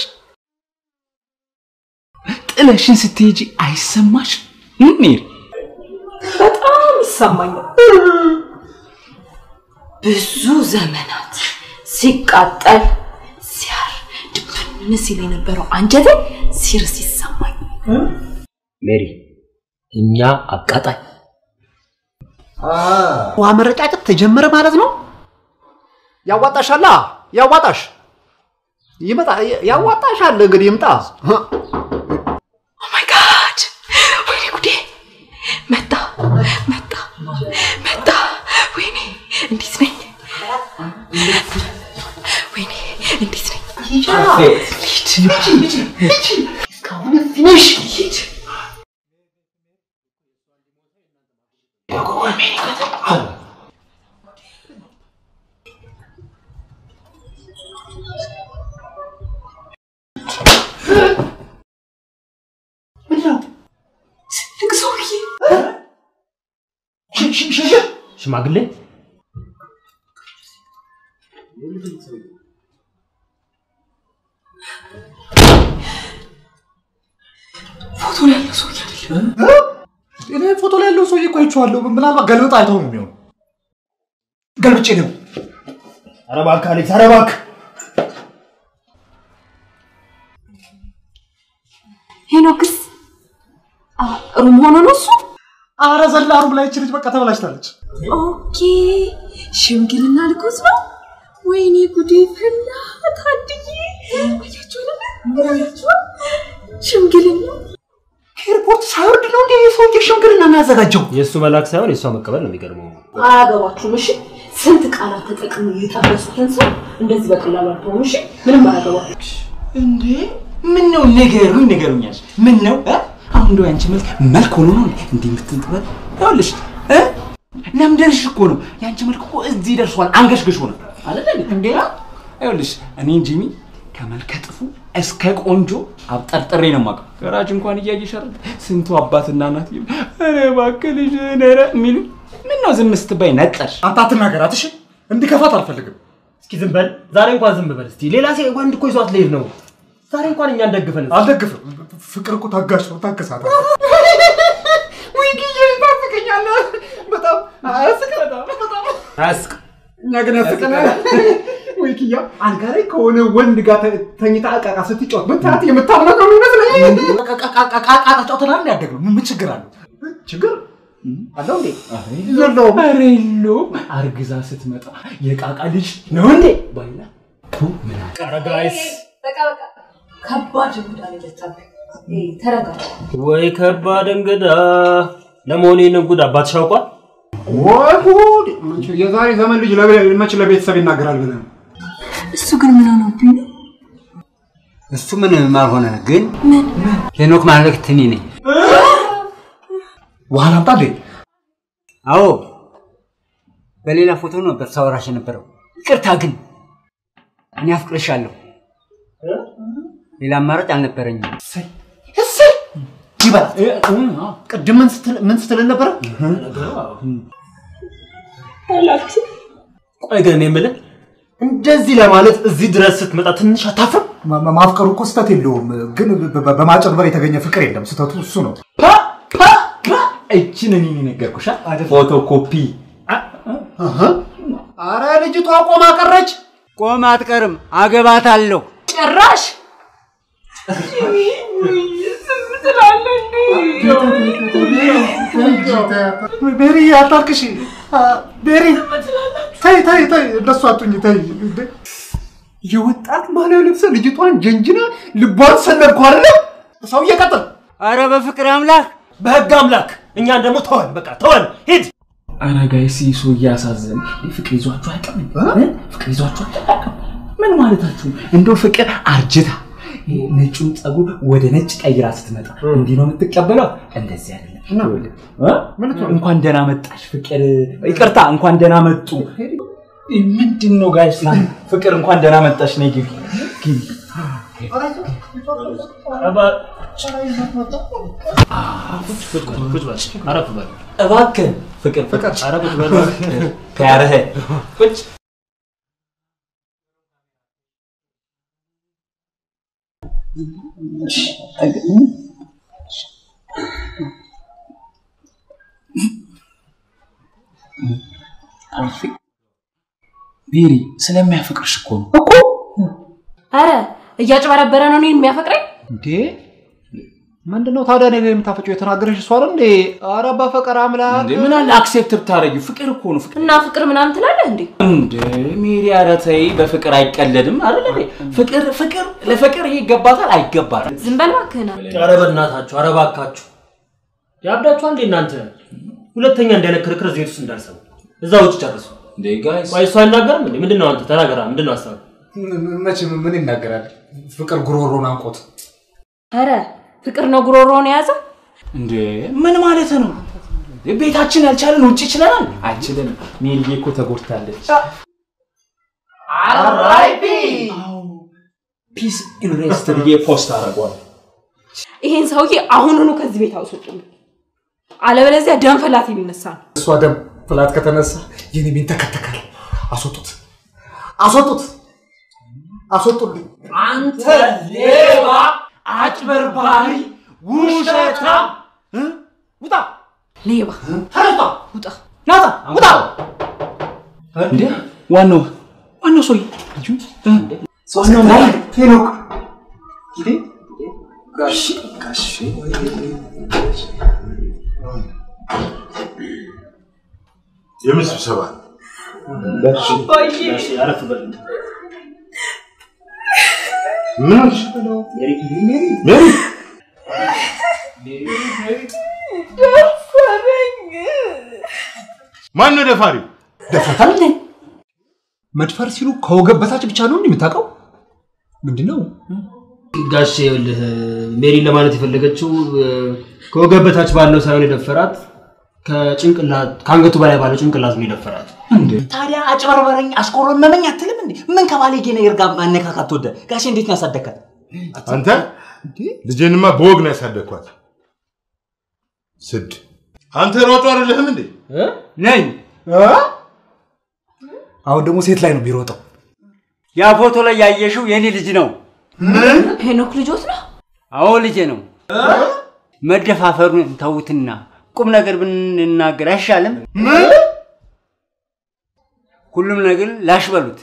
ጥለሽን ስትሄጂ አይሰማሽ ሜሪ በጣም ይሰማኛል ብዙ ዘመናት ሲቃጠል ሲያር ድብን ሲል የነበረው አንጀቴ ሲርስ ይሰማኝ ሜሪ እኛ አቃጣይ ዋ መረጫጨት ተጀመረ ማለት ነው ያዋጣሻላ ያዋጣሽ ይመጣ ያዋጣሻል እንግዲህ ይምጣ ኦ ማይ ጋድ ወይኔ ጉዴ መጣ መጣ መጣ ወይኔ እንዴት ነኝ ወይኔ እንዴት ነኝ ሂድ እስካሁን ፊኒሽ ሂድ ሽማግሌ ፎቶ ላይ ያለው ሰው አይደለም እኔ ፎቶ ላይ ያለው ሰው ይቆይቻለሁ ምናልባት ገልብጣ አይተው ነው የሚሆነው ገልብጬ ነው ኧረ እባክህ አሌክስ ኧረ እባክህ ሄኖክስ ሩም ሆኖ ነው እሱ ኧረ ዘላ ሩም ላይ እቺ ልጅ በቃ ተበላሽታለች ኦኬ ሽምግልና ልኮስ ነው ወይኔ ጉዴ ፈላ ታድዬ አያችሁ አይደል አያችሁ ሽምግልና ኤርፖርት ሳይወርድ ነው እንዴ ሰው ሽምግልና የሚያዘጋጀው የሱ መላክ ሳይሆን የሷ መቀበል ነው የሚገርመው አያገባችሁም እሺ ስንት ቃላት ተጠቅሙ የጠረሱትን ሰው እንደዚህ በቀላሉ አትሆኑ እሺ ምንም አያገባችሁ እንዴ ምን ነው ነገሩኝ ነገሩኛል ምን ነው አሁን እንደው ያንቺ መልክ መልክ ሆኖ ነው እንዴ የምትንጥበት ይኸውልሽ እ ለምደርሽ እኮ ነው ያንቺ መልክ እኮ እዚህ ደርሷል አንገሽግሽ ሆነ አይደል እንዴ ይኸውልሽ እኔ ጂሚ ከመልከ ጥፉ እስከ ቆንጆ አብጠርጥሬ ነው ማቀው ገራጅ እንኳን እያየሽ አይደል ስንቱ አባትና እናት አረ እባክህ ልጅ ነረ ሚሉ ምን ነው ዝም ስትባይ ነጠርሽ አንተ አትናገራት እሺ እንዲከፋት አልፈልግም እስኪ ዝም በል ዛሬ እንኳን ዝም በል እስቲ ሌላ ሴ ወንድ እኮ ይዟት ልሄድ ነው ዛሬ እንኳን እኛ እንደግፈን አልደግፍም ፍቅር እኮ ታጋሽ ነው ታከሳታ ወይ ጊዜ ታፍቀኛለ በጣም አያስቀ በጣም አያስቅ እኛ ግን ያስቀና ወይ ኪያ አንተ ላይ ከሆነ ወንድ ጋር ተኝታ አቃቃ ስትጫወት በታት የምታምነው ነው ይመስለኝ አቃቃ ጫወተና ያደግነው ምን ችግር አለው ችግር አለው እንዴ ይዘለው አሬሎ አርግዛ ስትመጣ የቃቃ ልጅ ነው እንዴ ባይላ ቱ ምን አቀረ ጋይስ በቃ በቃ ከባድ እንግዳ ለተጣበ ተረጋጋ ወይ ከባድ እንግዳ ለሞኔ ንጉድ አባትሽ አውቋል ወይ ጉድ የዛሬ ዘመን ልጅ ለመች ለቤተሰብ ይናገራል ብለህ እሱ ግን ምን ሆነብኝ ነው እሱ ምን ማልሆነ ግን ምን ሄኖክ ማለት ትኒ ነኝ ዋላ አጣዴ አዎ በሌላ ፎቶ ነው በሳወራሽ የነበረው ይቅርታ ግን እኔ አፍቅርሻለሁ ሌላ አማራጭ አልነበረኝም እሰይ እሰይ ይባል ቅድም ምን ስትል ምን ስትል ነበር አላክስ ቆይ ግን እኔ የምልህ እንደዚህ ለማለት እዚህ ድረስ ስትመጣ ትንሽ አታፍርም ማፍቀሩ እኮ ስተት የለውም ግን በማጨርበር የተገኘ ፍቅር የለም ስተቱ እሱ ነው ፓ ፓ እቺን እኔ ነገርኩሽ ፎቶ ኮፒ አሃ አረ ልጅቷ ቆማ ቀረች ቆማ አትቀርም አገባታለሁ ጭራሽ ቤሪ አታርክሽ ቤሪ ታይ ታይ ታይ እንደሱ አጥኝ ታይ የወጣት ባህላዊ ልብስ ልጅቷን ጀንጅና ልቧን ሰነድኩ አይደል ሰው እየቀጠል አረ በፍቅር አምላክ በህግ አምላክ እኛን ደግሞ ተወን በቃ ተወን ሂድ አረ ጋይስ ይሱ ያሳዘን ፍቅር ይዟችሁ አይቀም ፍቅር ይዟችሁ አይቀም ምን ማለታችሁ እንደው ፍቅር አርጅታ ነጩን ጸጉር ወደ ነጭ ቀይራ ስትመጣ እንዴ ነው የምትቀበለው እንደዚህ አይደለም እንኳን ደህና መጣሽ ፍቅር ይቅርታ እንኳን ደህና መጡ ምንድነው ጋይስ ፍቅር እንኳን ደህና መጣሽ ነይ ግቢ ግቢ አባ እባክህ ፍቅር ፍቅር ኧረ ቁጭ በል ከያረህ ቁጭ አንፊ ቢሪ ስለሚያፈቅርሽ እኮ ነው እኮ አረ እያጭበረበረ ነው እኔን የሚያፈቅረኝ እንዴ ምንድነው ታዲያ እኔ የምታፈጨው የተናገረሽ እሷ አይደል እንዴ ኧረ በፈቀር አምላክ እንዴ ምን አለ አክሴፕት ብታረጊው ፍቅር እኮ ነው ፍቅር እና ፍቅር ምናምን ትላለህ እንዴ እንዴ ሜሪ አረተይ በፍቅር አይቀለድም አይደል እንዴ ፍቅር ፍቅር ለፍቅር ይሄ ይገባታል አይገባታል ዝም በል እባክህና ኧረ በእናታችሁ ኧረ እባካችሁ ያብዳችሁ አንዴ እናንተ ሁለተኛ እንዳይነክርክር ዘይቱስ እንዳልሰው እዛው ውጭ ጨርሱ እንዴ ጋይስ ቆይ እሱ አይናገርም እንዴ ምንድነው አንተ ተናገራ ምንድነው አስተው መቼም ምን ይናገራል? ፍቅር ጉሮሮን አንቆት። አረ ፍቅር ነው ጉሮሮን የያዘው እንዴ? ምን ማለት ነው? ቤታችን ያልቻለን ውጪ ይችላል? አይችልም። ሜልዬ እኮ ተጎድታለች። አራይፒ ፒስ ኢን ሬስት ብዬ ፖስት አደረገዋል። ይሄን ሰውዬ አሁኑኑ ከዚህ ቤት አውጡልኝ፣ አለበለዚያ ደም ፈላት የሚነሳ ነው። እሷ ደም ፈላት ከተነሳ የኔ ቤት ተከተካል። አስወጡት፣ አስወጡት፣ አስወጡልኝ። አንተ ሌባ፣ አጭበርባሪ፣ ውሸታ! ውጣ! ሌባ! ተረታ! ውጣ! ናታ! ውጣ! እንዴ ዋናው ዋናው ሰውዬ ልጁ ዋናው ላይ ሄኖክ እንዴ ጋሽ ጋሽ የምን ስብሰባ? ጋሽ ጋሽ አረፍ በል። ምን ሆነሽ? ሜሪ ሜሪ ደፈረኝ። ማን ነው ደፋሪው? ደፈታል እንዴ? መድፈር ሲሉ ከወገብ በታች ብቻ ነው እንዴ የምታውቀው? ምንድነው? ጋሽ ይኸውልህ ሜሪ ለማለት የፈለገችው ከወገብ በታች ባለው ሳይሆን የደፈራት ከጭንቅላት ከአንገቱ በላይ ባለው ጭንቅላት ነው የደፈራት። እንዴ ታዲያ አጭበርበረኝ አስቆረመመኝ አትልም እንዴ? ምን ከባለጌ ነገር ጋር ማነካካት ወደ ጋሽ እንዴት ነው ያሳደግካት? አንተ ልጄንማ በወግ ነው ያሳደግኳት። ስድ አንተ ሮጦ አይደለህም እንዴ? ነኝ። አሁን ደግሞ ሴት ላይ ነው ቢሮጠው። ያ ፎቶ ላይ ያየሽው የኔ ልጅ ነው። ምን? ሄኖክ ልጆት ነው? አዎ ልጄ ነው። መደፋፈሩን ተውትና ቁም ነገር ብንናገር አይሻልም? ምን? ሁሉም ነገር ላሽ በሉት።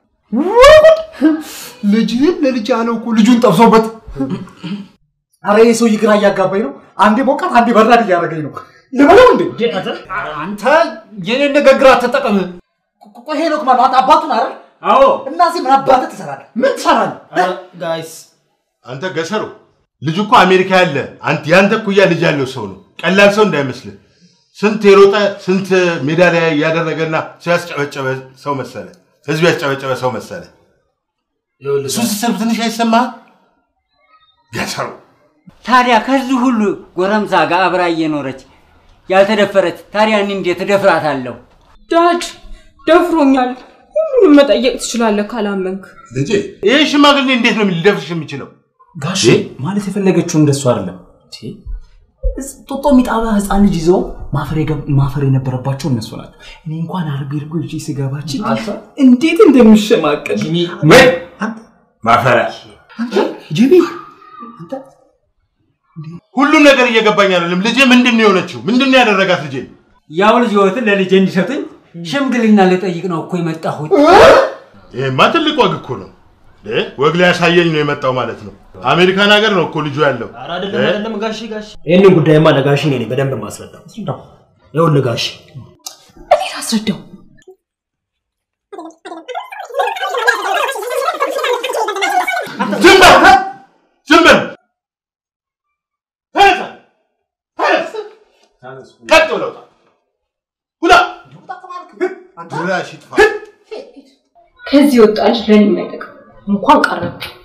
ልጅህን ለልጅ አለው እኮ ልጁን ጠብሶበት። አረ የሰው ይግራ እያጋባኝ ነው። አንዴ ሞቃት አንዴ በራድ እያደረገኝ ነው። ልበለው እንዴ? አንተ የኔን ንግግር አትጠቀም። ቆይ ሄኖክ ማለት አንተ አባቱን አይደል? አዎ። እና እዚህ ምን አባትህ ትሰራለህ? ምን ትሰራለህ? ጋይስ አንተ ገሰሩ ልጅ እኮ አሜሪካ ያለ አንተ ያንተ ኩያ ልጅ ያለው ሰው ነው። ቀላል ሰው እንዳይመስልህ። ስንት የሮጠ ስንት ሜዳሊያ ያደረገና ሲያስጨበጨበ ሰው መሰለ። ህዝብ ያስጨበጨበ ሰው መሰለ። ሱስ ሰብት ትንሽ አይሰማህ? ገሰሩ ታዲያ ከዚህ ሁሉ ጎረምሳ ጋር አብራ እየኖረች ያልተደፈረች ታዲያ እኔ እንዴት እደፍራታለሁ? ዳድ ደፍሮኛል። ሁሉንም መጠየቅ ትችላለህ ካላመንክ። ልጄ ይሄ ሽማግሌ እንዴት ነው ሊደፍርሽ የሚችለው? ጋሼ ማለት የፈለገችው እንደሱ አይደለም። ጦጦ ሚጣባ ህፃን ልጅ ይዘው ማፈር ማፈር የነበረባቸው እነሱ ናቸው። እኔ እንኳን አርቢ እርጎ ልጅ ሲገባች እንዴት እንደምሸማቀቅ ወይ ማፈራ ጂቢ ሁሉም ነገር እየገባኝ አይደለም። ልጄ ምንድነው የሆነችው? ምንድነው ያደረጋት ልጄ? ያው ልጅ ወትን ለልጄ እንዲሰጡኝ ሽምግልና ልጠይቅ ነው እኮ የመጣሁት። ይሄማ ትልቅ ወግ እኮ ነው። እ ወግ ላይ ያሳየኝ ነው የመጣው ማለት ነው። አሜሪካን ሀገር ነው እኮ ልጁ ያለው። ኧረ አይደለም አይደለም ጋሺ ጋሺ ይሄንን ጉዳይማ ለጋሺ ነኝ በደንብ ማስረዳው። ይኸውልህ ጋሺ እኔ ላስረዳው። ዝም በል ዝም በል ቀጥ ብለው ሁላ ከዚህ ወጣ ልጅ ለኔ የማይጠቅም እንኳን ቀረብ